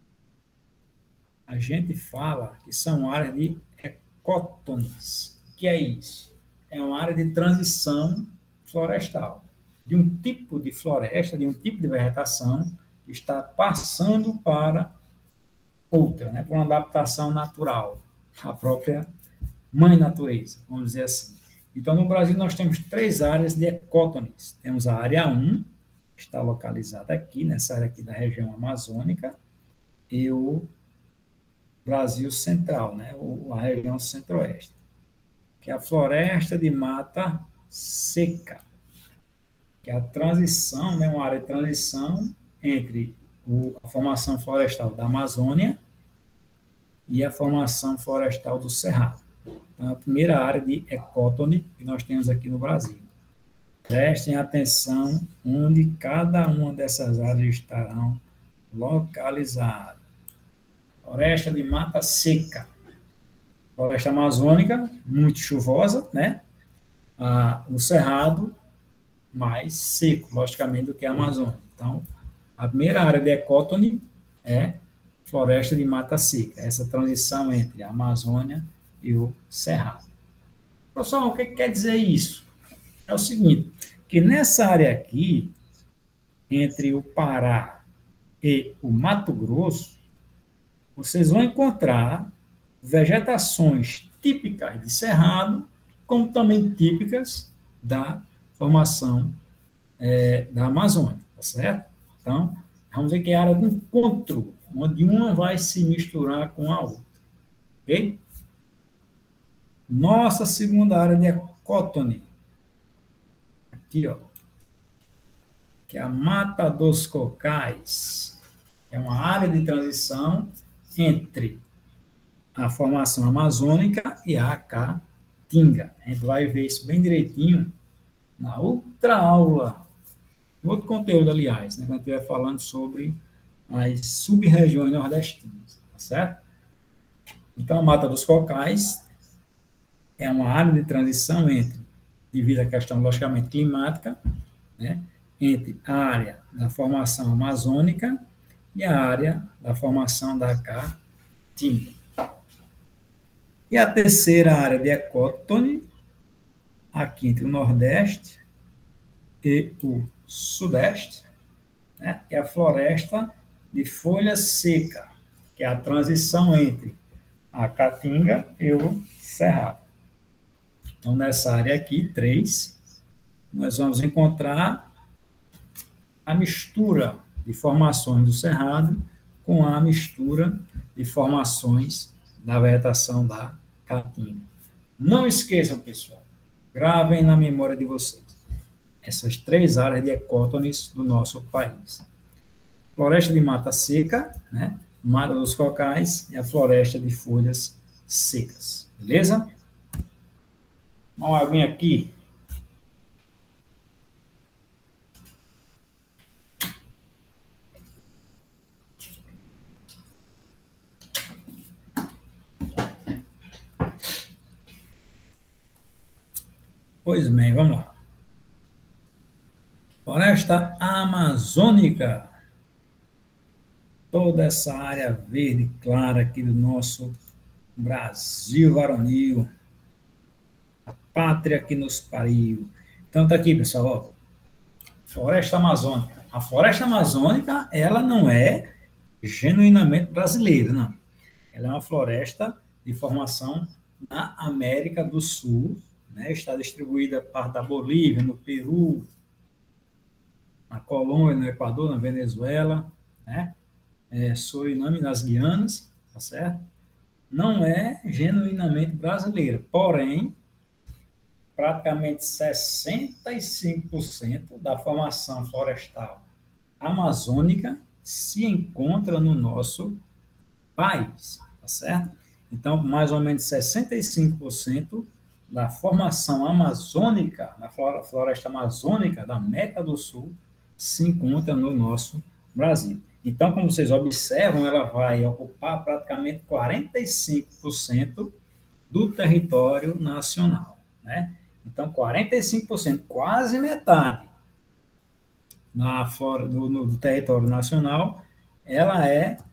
[SPEAKER 2] a gente fala que são áreas de ecótones. O que é isso? É uma área de transição florestal, de um tipo de floresta, de um tipo de vegetação, que está passando para outra, né? Por uma adaptação natural, a própria mãe natureza, vamos dizer assim. Então, no Brasil, nós temos 3 áreas de ecótones. Temos a área 1, que está localizada aqui, nessa área aqui da região amazônica, e o Brasil Central, né? A região centro-oeste, que é a floresta de mata seca, que é a transição, né? Uma área de transição entre a formação florestal da Amazônia e a formação florestal do Cerrado. Então, a primeira área de ecótone que nós temos aqui no Brasil. Prestem atenção onde cada uma dessas áreas estarão localizadas. Floresta de mata seca. Floresta amazônica, muito chuvosa, né? O Cerrado, mais seco, logicamente, do que a Amazônia. Então, a primeira área de ecótone é floresta de mata seca. Essa transição entre a Amazônia e o Cerrado. Pessoal, o que quer dizer isso? É o seguinte, que nessa área aqui, entre o Pará e o Mato Grosso, vocês vão encontrar vegetações típicas de cerrado, como também típicas da formação da Amazônia, tá certo? Então, vamos ver que é a área de encontro, onde uma vai se misturar com a outra, ok? Nossa segunda área de ecótone, aqui, ó, que é a Mata dos Cocais, é uma área de transição entre a formação amazônica e a caatinga. A gente vai ver isso bem direitinho na outra aula, outro conteúdo, aliás, né, quando a gente estiver falando sobre as sub-regiões nordestinas, tá certo? Então, a Mata dos Cocais é uma área de transição devido à questão, logicamente, climática, né, entre a área da formação amazônica e a área da formação da caatinga. E a terceira área de ecótone, aqui entre o Nordeste e o Sudeste, né, é a floresta de folha seca, que é a transição entre a caatinga e o cerrado. Então, nessa área aqui, 3, nós vamos encontrar a mistura de formações do cerrado com a mistura de formações da vegetação da caatinga. Não esqueçam, pessoal, gravem na memória de vocês essas 3 áreas de ecótones do nosso país. Floresta de mata seca, né? Mata dos cocais e a floresta de folhas secas. Beleza? Vamos alguém aqui. Pois bem, vamos lá. Floresta amazônica. Toda essa área verde clara aqui do nosso Brasil varonil. A pátria que nos pariu. Então, tá aqui, pessoal, ó. Floresta amazônica. A floresta amazônica, ela não é genuinamente brasileira, não. Ela é uma floresta de formação na América do Sul, né? Está distribuída parte da Bolívia, no Peru, na Colômbia, no Equador, na Venezuela, né? Suriname, nas Guianas, tá certo? Não é genuinamente brasileira, porém, praticamente 65% da formação florestal amazônica se encontra no nosso país, tá certo? Então, mais ou menos 65% da formação amazônica, na floresta amazônica da América do Sul, se encontra no nosso Brasil. Então, como vocês observam, ela vai ocupar praticamente 45% do território nacional, né? Então, 45%, quase metade do território nacional, ela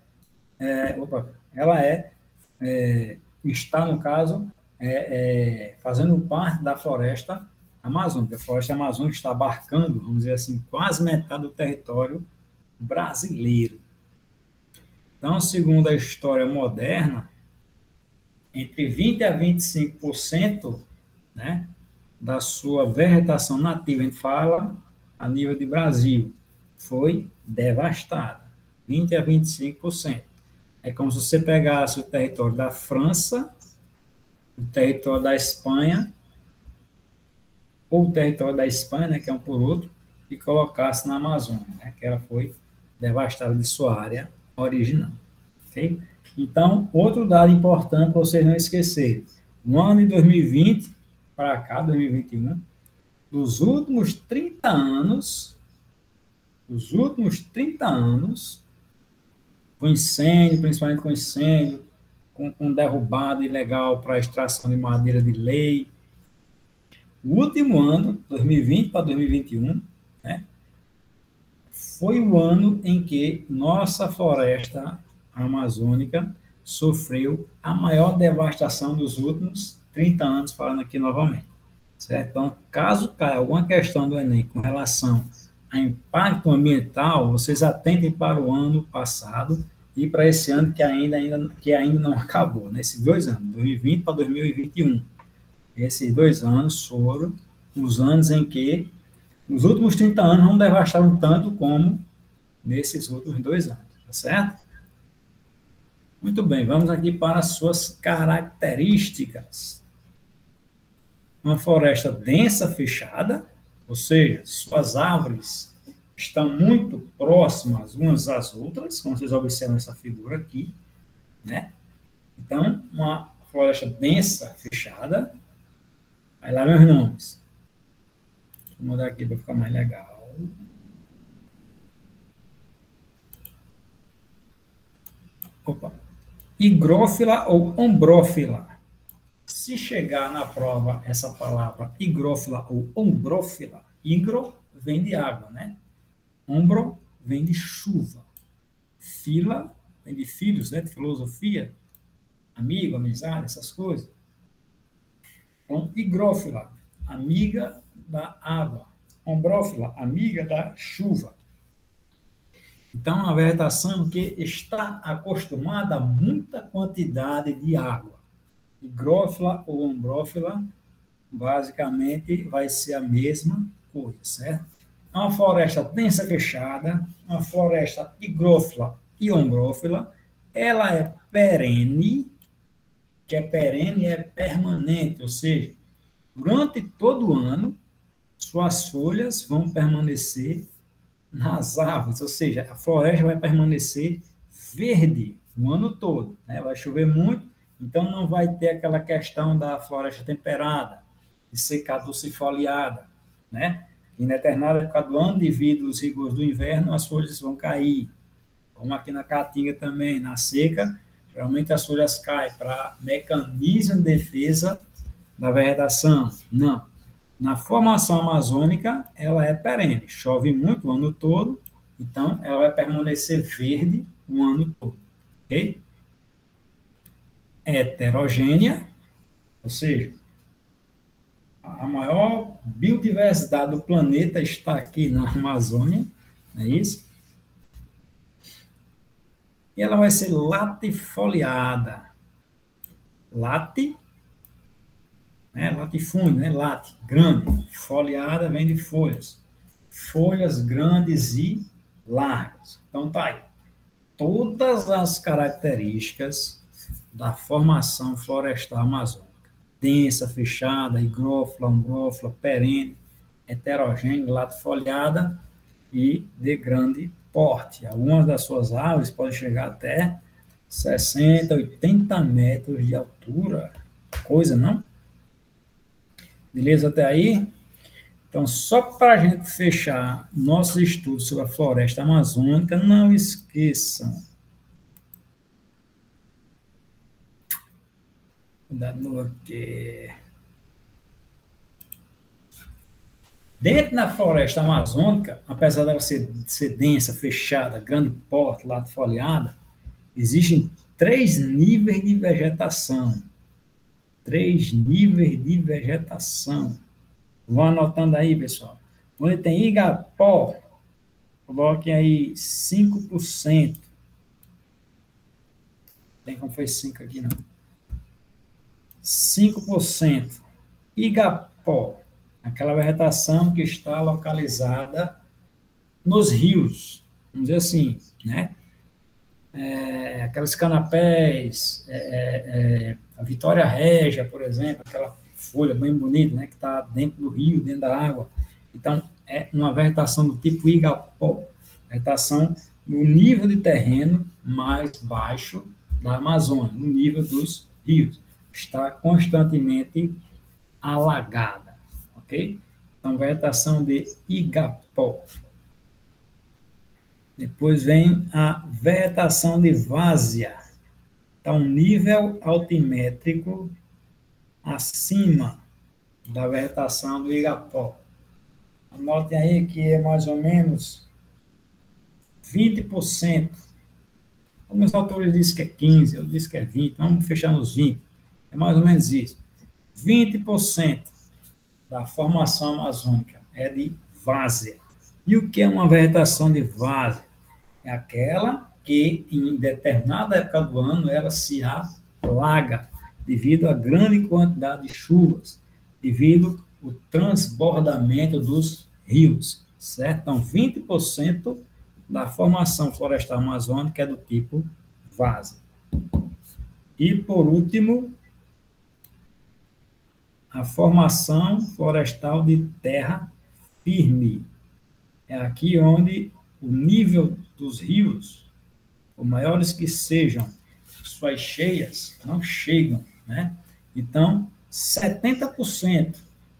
[SPEAKER 2] está, no caso, fazendo parte da floresta amazônica. A floresta amazônica está abarcando, vamos dizer assim, quase metade do território brasileiro. Então, segundo a história moderna, entre 20% a 25%, né, da sua vegetação nativa, a gente fala a nível de Brasil, foi devastada. 20% a 25%. É como se você pegasse o território da França, o território da Espanha, ou o território da Espanha, né, que é um por outro, e colocasse na Amazônia, né, que ela foi devastada de sua área original. Okay? Então, outro dado importante para vocês não esquecerem. No ano de 2020, para cá, 2021, dos últimos 30 anos, com incêndio, principalmente com incêndio, com derrubada ilegal para extração de madeira de lei. O último ano, 2020 para 2021, né, foi o ano em que nossa floresta amazônica sofreu a maior devastação dos últimos 30 anos, falando aqui novamente. Certo? Então, caso caia alguma questão do Enem com relação a impacto ambiental, vocês atentem para o ano passado e para esse ano que ainda não acabou, nesses 2 anos, 2020 para 2021. Esses 2 anos foram os anos em que, nos últimos 30 anos, não devastaram tanto como nesses últimos 2 anos, tá certo? Muito bem, vamos aqui para as suas características. Uma floresta densa, fechada, ou seja, suas árvores estão muito próximas umas às outras, como vocês observam nessa figura aqui, né? Então, uma floresta densa, fechada. Aí lá meus nomes. Vou mudar aqui para ficar mais legal. Opa. Higrófila ou ombrófila. Se chegar na prova essa palavra higrófila ou ombrófila, higro vem de água, né? Ombro vem de chuva. Fila vem de filhos, né? De filosofia, amigo, amizade, essas coisas. Então, higrófila, amiga da água. Ombrófila, amiga da chuva. Então, a vegetação que está acostumada a muita quantidade de água. Higrófila ou ombrófila, basicamente, vai ser a mesma coisa, certo? Uma floresta densa fechada, uma floresta higrófila e ombrófila, ela é perene, que é perene é permanente, ou seja, durante todo o ano, suas folhas vão permanecer nas árvores, ou seja, a floresta vai permanecer verde o ano todo, né? Vai chover muito, então não vai ter aquela questão da floresta temperada, de ser caducifoliada, né? Em determinada época do ano, devido aos rigores do inverno, as folhas vão cair. Como aqui na Caatinga também, na seca, geralmente as folhas caem para mecanismo de defesa da vegetação. Não. Na formação amazônica, ela é perene. Chove muito o ano todo, então ela vai permanecer verde o ano todo. Ok? Heterogênea, ou seja, a maior biodiversidade do planeta está aqui na Amazônia, não é isso? E ela vai ser latifoliada. Latifúndio, né? Late, grande. Foliada vem de folhas. Folhas grandes e largas. Então, tá aí. Todas as características da formação florestal amazônica. Densa, fechada, higrófila, ombrófila, perene, heterogênea, latifoliada e de grande porte. Algumas das suas árvores podem chegar até 60, 80 metros de altura. Coisa, não? Beleza até aí? Então, só para a gente fechar nossos estudos sobre a floresta amazônica, não esqueçam. Cuidado aqui. Dentro da floresta amazônica, apesar dela ser densa, fechada, grande porte, latifoliada, existem 3 níveis de vegetação. 3 níveis de vegetação. Vão anotando aí, pessoal. Onde tem igapó, coloquem aí 5%. Tem como foi 5 aqui, não? 5%. Igapó, aquela vegetação que está localizada nos rios, vamos dizer assim, né? Aqueles canapés, a Vitória Régia, por exemplo, aquela folha bem bonita, né, que está dentro do rio, dentro da água. Então, é uma vegetação do tipo igapó, vegetação no nível de terreno mais baixo da Amazônia, no nível dos rios. Está constantemente alagada, ok? Então, vegetação de igapó. Depois vem a vegetação de várzea. Está um nível altimétrico acima da vegetação do igapó. Anotem aí que é mais ou menos 20%. Alguns autores dizem que é 15%, eu disse que é 20%, vamos fechar nos 20%. É mais ou menos isso. 20% da formação amazônica é de várzea. E o que é uma vegetação de várzea? É aquela que, em determinada época do ano, ela se alaga devido à grande quantidade de chuvas, devido ao transbordamento dos rios, certo? Então, 20% da formação florestal amazônica é do tipo várzea. E, por último, a formação florestal de terra firme. É aqui onde o nível dos rios, por maiores que sejam, suas cheias não chegam, né? Então, 70%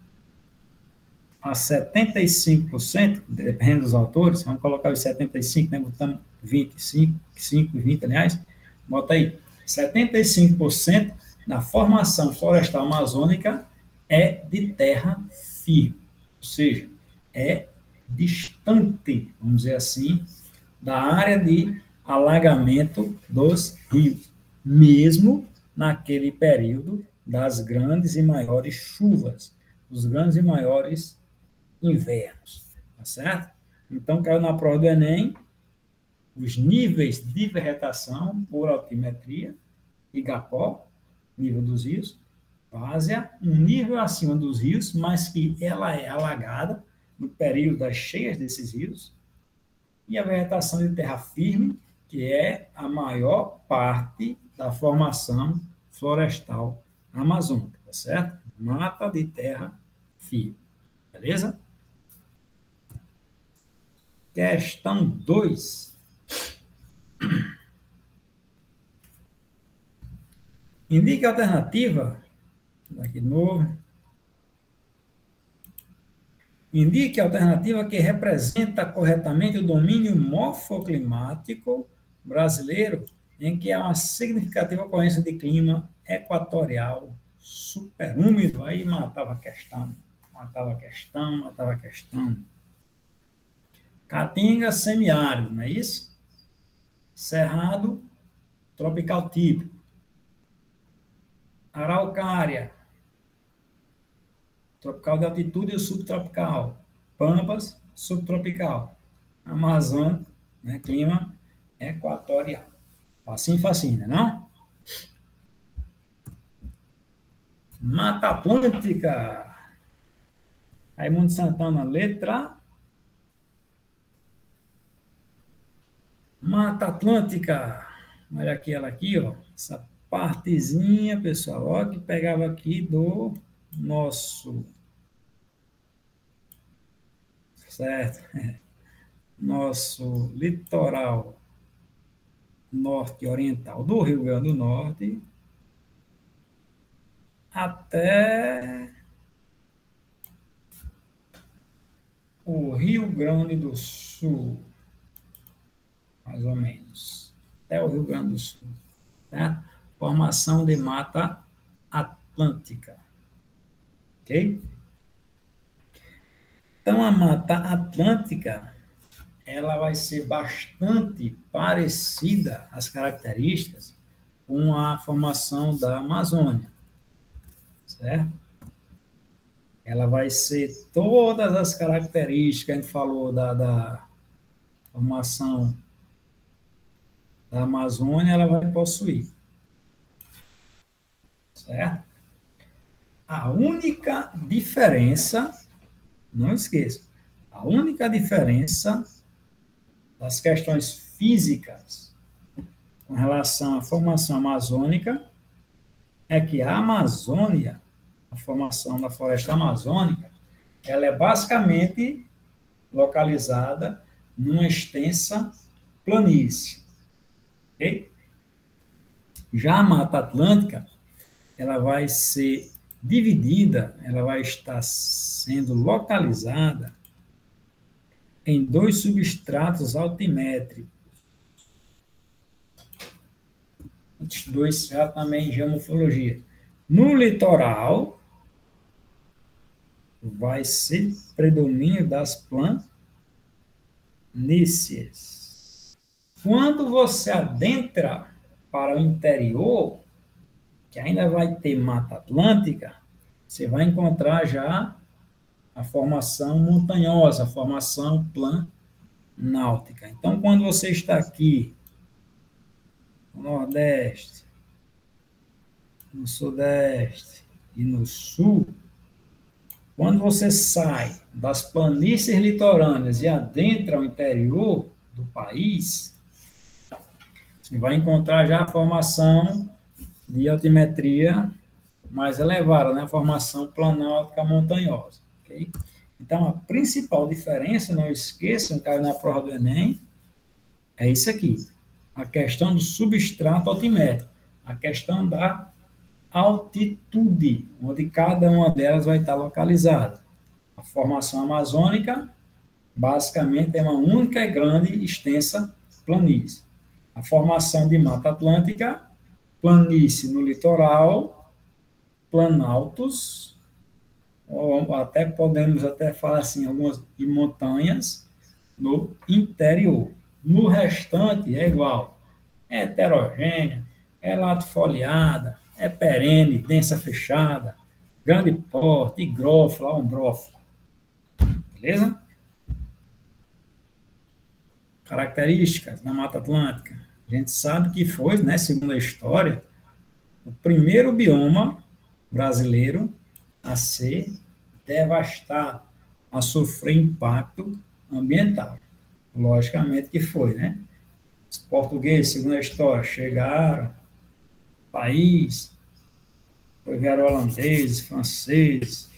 [SPEAKER 2] a 75%, dependendo dos autores, vamos colocar os 75%, né? Botamos 25, 5 e 20, aliás, bota aí, 75% da formação florestal amazônica é de terra firme, ou seja, é distante, vamos dizer assim, da área de alagamento dos rios, mesmo naquele período das grandes e maiores chuvas, dos grandes e maiores invernos, tá certo? Então, caiu na prova do Enem, os níveis de vegetação por altimetria, Igapó, nível dos rios, várzea, um nível acima dos rios, mas que ela é alagada no período das cheias desses rios, e a vegetação de terra firme, que é a maior parte da formação florestal amazônica, tá certo? Mata de terra firme, beleza? Questão 2. Indique a alternativa, aqui de novo. Indique a alternativa que representa corretamente o domínio morfoclimático brasileiro, em que há uma significativa ocorrência de clima equatorial superúmido. Aí matava a questão. Caatinga, semiárido, não é isso? Cerrado, tropical típico. Araucária, tropical de altitude e subtropical. Pampas, subtropical. Amazônia, né, clima equatorial. Facinho, facinho, não? Mata Atlântica. Raimundo Santana, letra. Mata Atlântica. Olha aqui, ela aqui, ó. Essa partezinha, pessoal, ó, que pegava aqui do nosso, certo? Nosso litoral norte oriental do Rio Grande do Norte até o Rio Grande do Sul, mais ou menos, até o Rio Grande do Sul, tá? Formação de mata atlântica, ok? Então, a mata atlântica, ela vai ser bastante parecida, as características, com a formação da Amazônia, certo? Ela vai ser todas as características que a gente falou da formação da Amazônia, ela vai possuir, certo? A única diferença, não esqueça, a única diferença das questões físicas com relação à formação amazônica é que a Amazônia, a formação da floresta amazônica, ela é basicamente localizada numa extensa planície, ok? Já a Mata Atlântica, ela vai ser dividida, ela vai estar sendo localizada em 2 substratos altimétricos. Os 2 já também em geomorfologia. No litoral, vai ser predomínio das planícies. Quando você adentra para o interior, que ainda vai ter Mata Atlântica, você vai encontrar já a formação montanhosa, a formação planáutica. Então, quando você está aqui no Nordeste, no Sudeste e no Sul, quando você sai das planícies litorâneas e adentra o interior do país, você vai encontrar já a formação de altimetria mais elevada, né? A formação planáutica montanhosa. Okay? Então, a principal diferença, não esqueçam, caiu na prova do Enem, é isso aqui. A questão do substrato altimétrico. A questão da altitude, onde cada uma delas vai estar localizada. A formação amazônica, basicamente, é uma única e grande e extensa planície. A formação de Mata Atlântica, planície no litoral, planaltos, ou até podemos até falar assim, algumas de montanhas no interior. No restante é igual, é heterogênea, é latifoliada, é perene, densa fechada, grande porte, higrófila, ombrófila. Beleza? Características da Mata Atlântica. A gente sabe que foi, né, segundo a história, o primeiro bioma brasileiro a ser devastado, a sofrer impacto ambiental. Logicamente que foi, né? Os portugueses, segundo a história, chegaram ao país, vieram holandeses, franceses,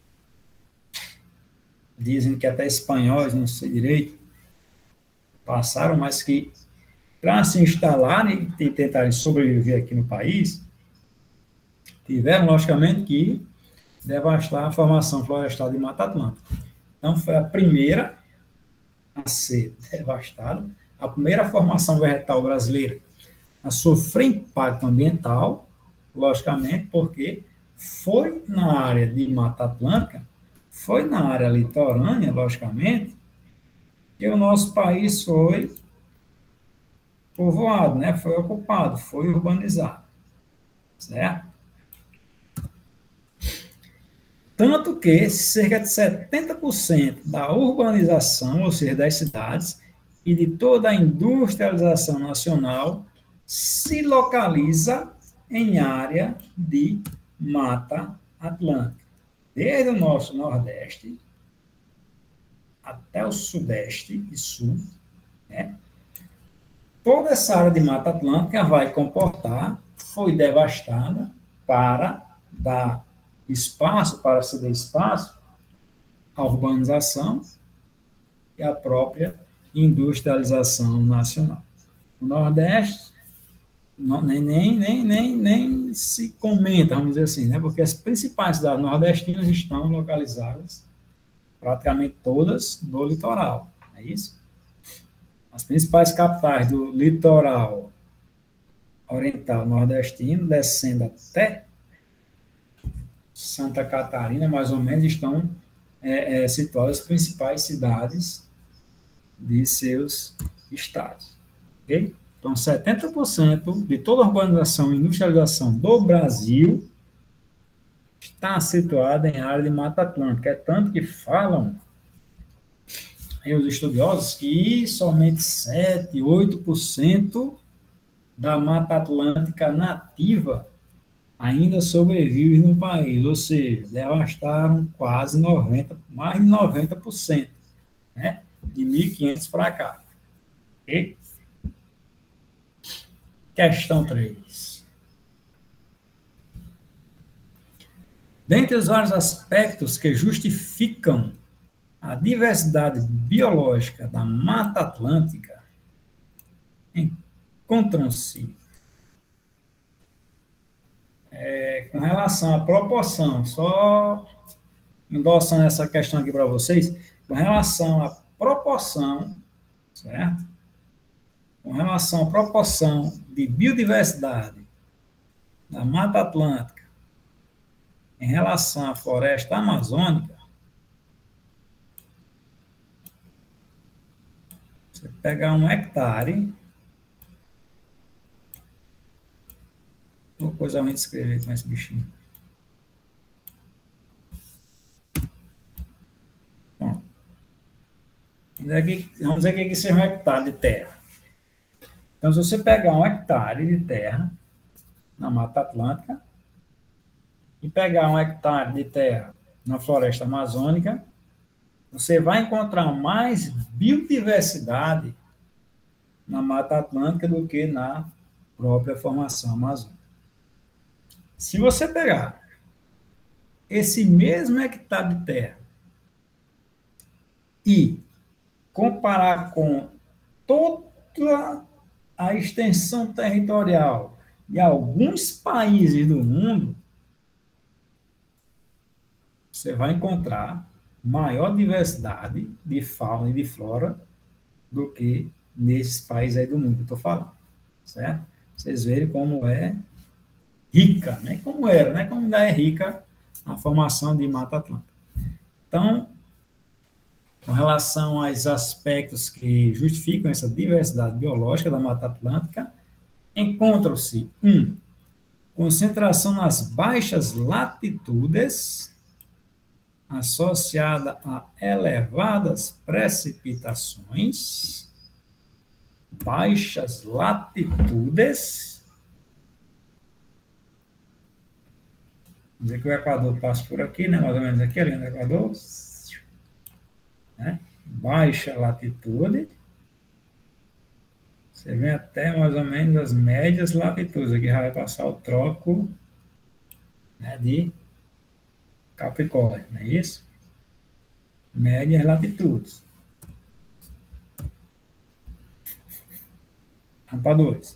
[SPEAKER 2] dizem que até espanhóis, não sei direito, passaram, mas que para se instalarem e tentarem sobreviver aqui no país, tiveram, logicamente, que devastar a formação florestal de Mata Atlântica. Então, foi a primeira a ser devastada, a primeira formação vegetal brasileira a sofrer impacto ambiental, logicamente, porque foi na área de Mata Atlântica, foi na área litorânea, logicamente, que o nosso país foi povoado, né? Foi ocupado, foi urbanizado, certo? Tanto que cerca de 70% da urbanização, ou seja, das cidades, e de toda a industrialização nacional se localiza em área de Mata Atlântica. Desde o nosso Nordeste até o Sudeste e Sul, né? Toda essa área de Mata Atlântica vai comportar, foi devastada para dar espaço, para ceder espaço à urbanização e à própria industrialização nacional. O Nordeste nem se comenta, vamos dizer assim, né? Porque as principais cidades nordestinas estão localizadas, praticamente todas, no litoral, é isso? As principais capitais do litoral oriental nordestino, descendo até Santa Catarina, mais ou menos, estão situadas as principais cidades de seus estados. Ok? Então, 70% de toda a urbanização e industrialização do Brasil está situada em área de Mata Atlântica. É tanto que falam aí os estudiosos que somente 7, 8% da Mata Atlântica nativa ainda sobrevive no país, ou seja, devastaram quase 90%, mais de 90%, né? De 1500 para cá. Okay? Questão 3. Dentre os vários aspectos que justificam a diversidade biológica da Mata Atlântica, encontram-se com relação à proporção, só endossando essa questão aqui para vocês, com relação à proporção, certo? Com relação à proporção de biodiversidade da Mata Atlântica em relação à floresta amazônica, você pegar 1 hectare, uma coisa ruim de escrever com esse bichinho. Bom, vamos dizer que aqui seja 1 hectare de terra. Então, se você pegar 1 hectare de terra na Mata Atlântica e pegar 1 hectare de terra na floresta amazônica, você vai encontrar mais biodiversidade na Mata Atlântica do que na própria formação amazônica. Se você pegar esse mesmo hectare de terra e comparar com toda a extensão territorial de alguns países do mundo, você vai encontrar maior diversidade de fauna e de flora do que nesses países aí do mundo que eu estou falando, certo? Vocês verem como é rica, né? Como era, né? Como ainda é rica a formação de Mata Atlântica. Então, com relação aos aspectos que justificam essa diversidade biológica da Mata Atlântica, encontram-se 1. Concentração nas baixas latitudes, associada a elevadas precipitações. baixas latitudes. Vamos dizer que o Equador passa por aqui, né? Mais ou menos aqui, ali no Equador. Né? Baixa latitude. Você vem até mais ou menos as médias latitudes. Aqui já vai passar o trópico, né, de Capricórnio, não é isso? Médias latitudes. Rampa 2.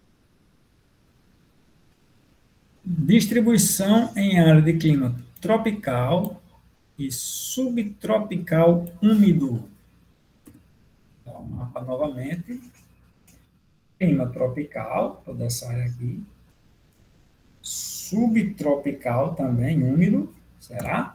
[SPEAKER 2] Distribuição em área de clima tropical e subtropical úmido. Então, mapa novamente. Clima tropical, toda essa área aqui. Subtropical também, úmido. Será?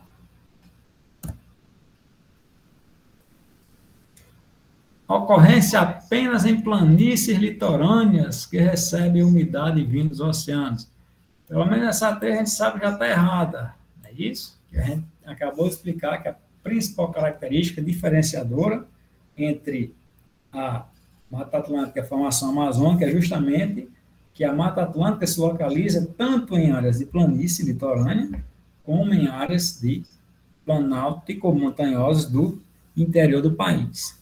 [SPEAKER 2] Ocorrência apenas em planícies litorâneas que recebem umidade vinda dos oceanos. Pelo menos essa terra a gente sabe que já está errada. É isso? Que a gente acabou de explicar que a principal característica diferenciadora entre a Mata Atlântica e a formação amazônica é justamente que a Mata Atlântica se localiza tanto em áreas de planície litorânea como em áreas de planáltico-montanhosas do interior do país.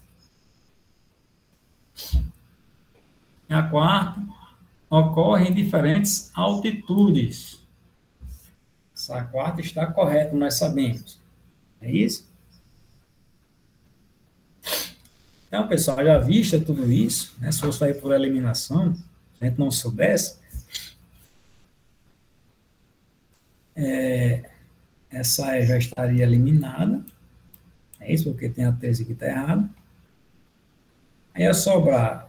[SPEAKER 2] E a quarta, ocorre em diferentes altitudes. Essa quarta está correta, nós sabemos. É isso? Então, pessoal, já vista tudo isso, né? Se fosse sair por eliminação, se a gente não soubesse, essa já estaria eliminada. É isso, porque tem a tese que está errada. Aí ia sobrar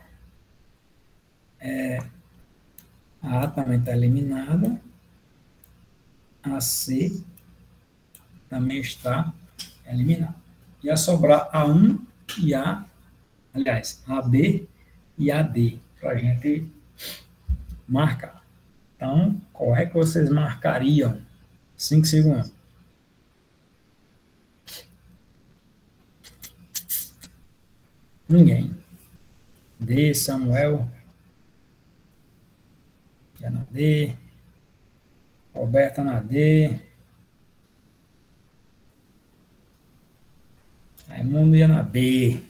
[SPEAKER 2] a A também está eliminada. A C também está eliminada. Ia sobrar A1 e A, aliás, AB e AD, para a gente marcar. Então, qual é que vocês marcariam? 5 segundos. Ninguém. D, Samuel. Já na D. Roberta na D. Raimundo ia na B.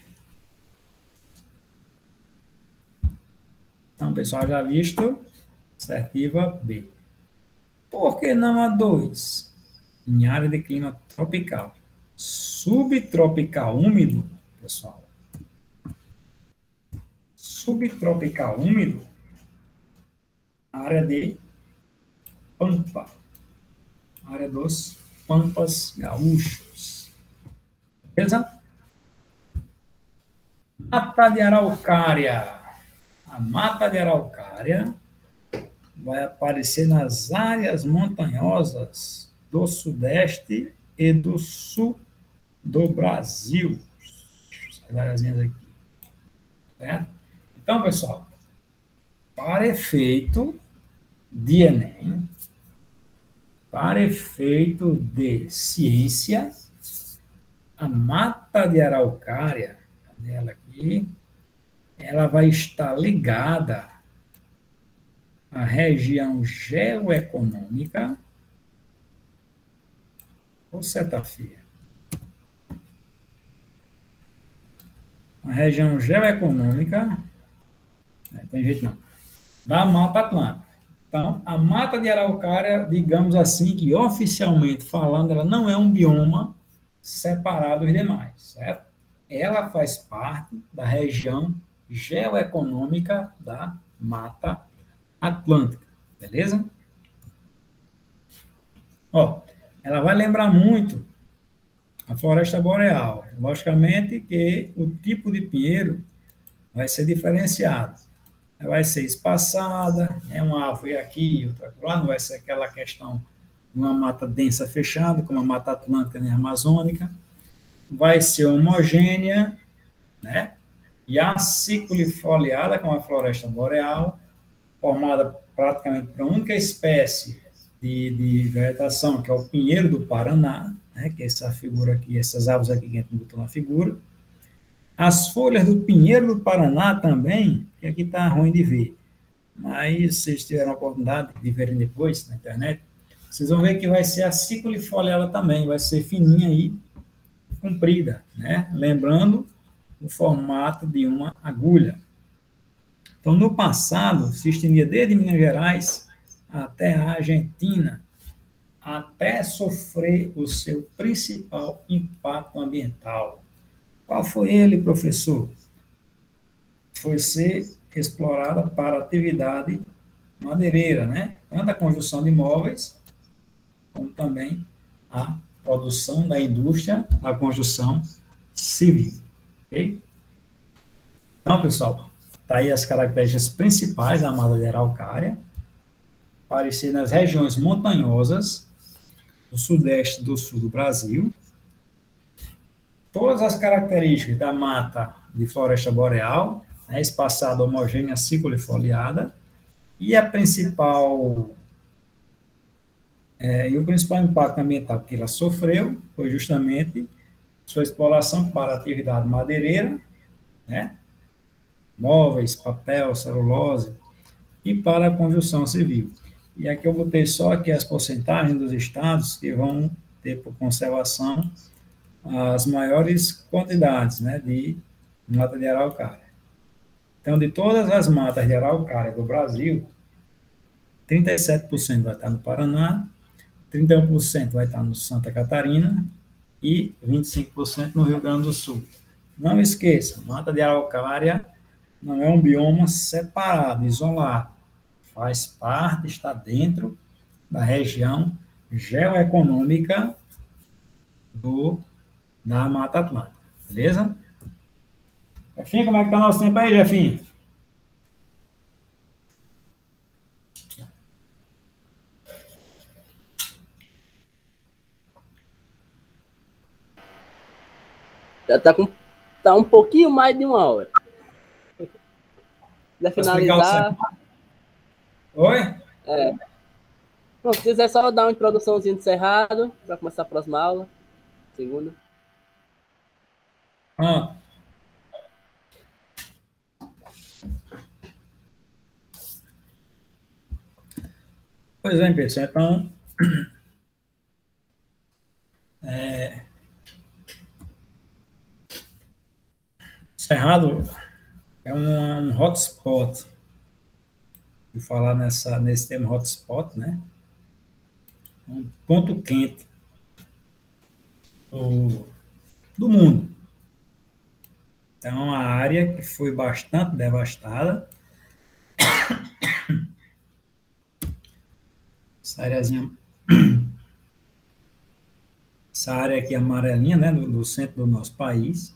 [SPEAKER 2] Então, pessoal, já visto. Assertiva B. Por que não a 2? Em área de clima tropical. Subtropical úmido, pessoal. Subtropical úmido, área de Pampa, área dos Pampas gaúchos. Beleza? Mata de Araucária. A mata de Araucária vai aparecer nas áreas montanhosas do sudeste e do sul do Brasil. Essas áreazinhas aqui. Certo? Então, pessoal, para efeito de Enem, para efeito de ciência, a mata de Araucária, ela aqui, ela vai estar ligada à região geoeconômica, ou Setafia? A região geoeconômica, não tem jeito não, da Mata Atlântica. Então, a Mata de Araucária, digamos assim, que oficialmente falando, ela não é um bioma separado dos demais, certo? Ela faz parte da região geoeconômica da Mata Atlântica, beleza? Ó, ela vai lembrar muito a floresta boreal. Logicamente que o tipo de pinheiro vai ser diferenciado. Vai ser espaçada, uma árvore aqui, outra lá, não vai ser aquela questão de uma mata densa fechada, como a Mata Atlântica nem a Amazônica. Vai ser homogênea, né? E aciclifoliada, como a floresta boreal, formada praticamente por uma única espécie de vegetação, que é o pinheiro do Paraná, né? Que é essa figura aqui, essas árvores aqui que a gente botou na figura. As folhas do pinheiro do Paraná também, que aqui está ruim de ver, mas se vocês tiverem a oportunidade de verem depois na internet, vocês vão ver que vai ser aciculifoliada também, vai ser fininha aí, comprida, né? Lembrando o formato de uma agulha. Então, no passado, se estendia desde Minas Gerais até a Argentina, até sofrer o seu principal impacto ambiental. Qual foi ele, professor? Foi ser explorada para atividade madeireira, né? Tanto a construção de móveis, como também a produção da indústria da construção civil. Ok? Então, pessoal, está aí as características principais da mata de araucária, aparecer nas regiões montanhosas do sudeste e do sul do Brasil. Todas as características da mata de floresta boreal, né, espaçada, homogênea, ciculifoliada, e a principal e o principal impacto ambiental que ela sofreu foi justamente sua exploração para a atividade madeireira, né, móveis, papel, celulose, e para a construção civil. E aqui eu botei só aqui as porcentagens dos estados que vão ter por conservação as maiores quantidades, né, de mata de araucária. Então, de todas as matas de araucária do Brasil, 37% vai estar no Paraná, 31% vai estar no Santa Catarina e 25% no Rio Grande do Sul. Não esqueça, mata de araucária não é um bioma separado, isolado. Faz parte, está dentro da região geoeconômica da Mata Atlântica. Beleza? Jefinho, como é que está o nosso tempo aí, Jefinho?
[SPEAKER 1] Já tá um pouquinho mais de 1 hora. Se quiser finalizar...
[SPEAKER 2] Oi?
[SPEAKER 1] Bom, se quiser só dar uma introduçãozinha de Cerrado, para começar a próxima aula. Segunda.
[SPEAKER 2] Pois bem, pessoal, então... Cerrado é um hotspot. Vou falar nesse termo hotspot, né? Um ponto quente do mundo. Então, é uma área que foi bastante devastada. Essa área aqui amarelinha, né, do centro do nosso país.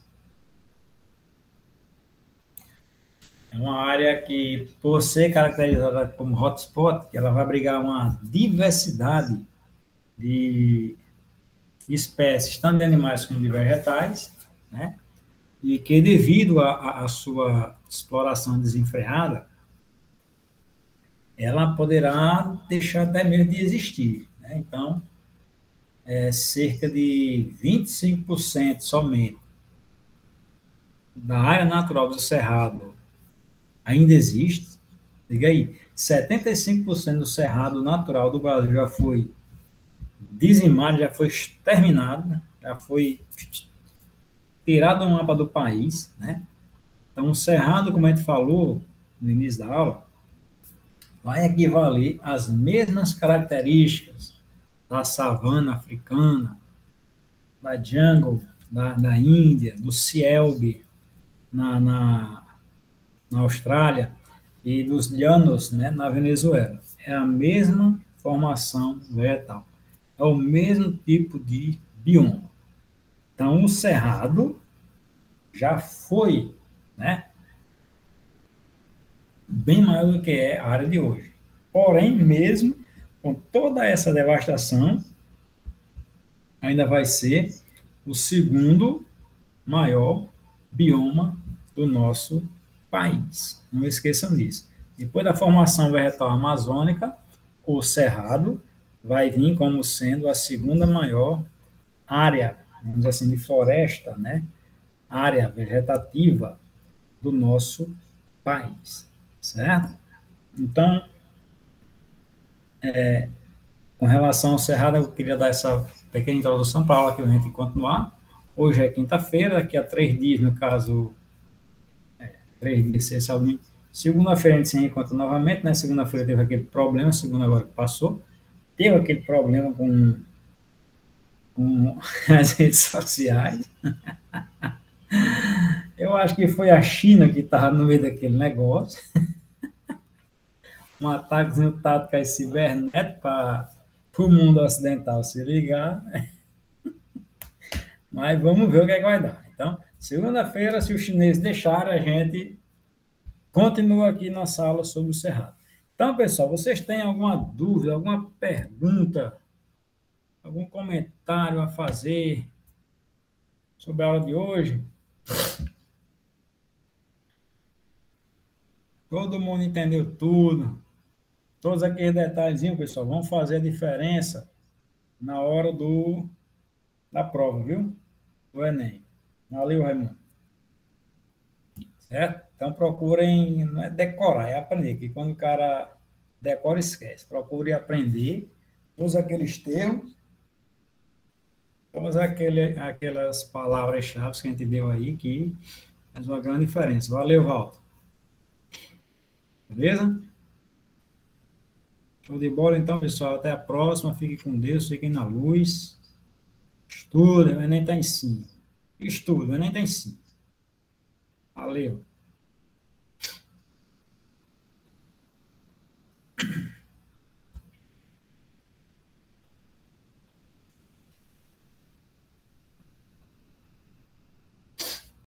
[SPEAKER 2] É uma área que, por ser caracterizada como hotspot, que ela vai abrigar uma diversidade de espécies, tanto de animais como de vegetais, né? E que, devido à sua exploração desenfreada, ela poderá deixar até mesmo de existir, né? Então, cerca de 25% somente da área natural do Cerrado ainda existe. Diga aí, 75% do Cerrado natural do Brasil já foi dizimado, já foi exterminado, né? Já foi tirado do mapa do país, né? Então, o Cerrado, como a gente falou no início da aula, vai equivaler às mesmas características da savana africana, da jungle da Índia, do Selby na Austrália e dos llanos, né, na Venezuela. É a mesma formação vegetal. É o mesmo tipo de bioma. Então, o Cerrado já foi, né, bem maior do que é a área de hoje. Porém, mesmo com toda essa devastação, ainda vai ser o segundo maior bioma do nosso país. Não esqueçam disso. Depois da formação vegetal amazônica, o Cerrado vai vir como sendo a segunda maior área, vamos dizer assim, de floresta, né, área vegetativa do nosso país, certo? Então, com relação ao Cerrado, eu queria dar essa pequena introdução para a aula que a gente continuar. Hoje é quinta-feira, daqui a 3 dias, no caso, 3 dias, essencialmente. Segunda-feira a gente se encontra novamente, né? Segunda-feira teve aquele problema, segunda agora que passou. Teve aquele problema com as redes sociais. Eu acho que foi a China que estava no meio daquele negócio. Um ataque tático cibernético para o mundo ocidental se ligar. Mas vamos ver o que é que vai dar. Então, segunda-feira, se os chineses deixarem, a gente continua aqui nossa aula sobre o Cerrado. Então, pessoal, vocês têm alguma dúvida, alguma pergunta, algum comentário a fazer sobre a aula de hoje? Todo mundo entendeu tudo? Todos aqueles detalhezinhos, pessoal, vão fazer a diferença na hora da prova, viu? Do Enem. Valeu, Raimundo. Certo? Então, procurem, não é decorar, é aprender, que quando o cara decora, esquece. Procure aprender todos aqueles termos, todas aquelas palavras-chave que a gente deu aí, que faz uma grande diferença. Valeu, Walter. Beleza? Show de bola, então, pessoal. Até a próxima. Fiquem com Deus, fiquem na luz. Estuda, o Enem está em cima. Estuda, o Enem está em cima. Valeu.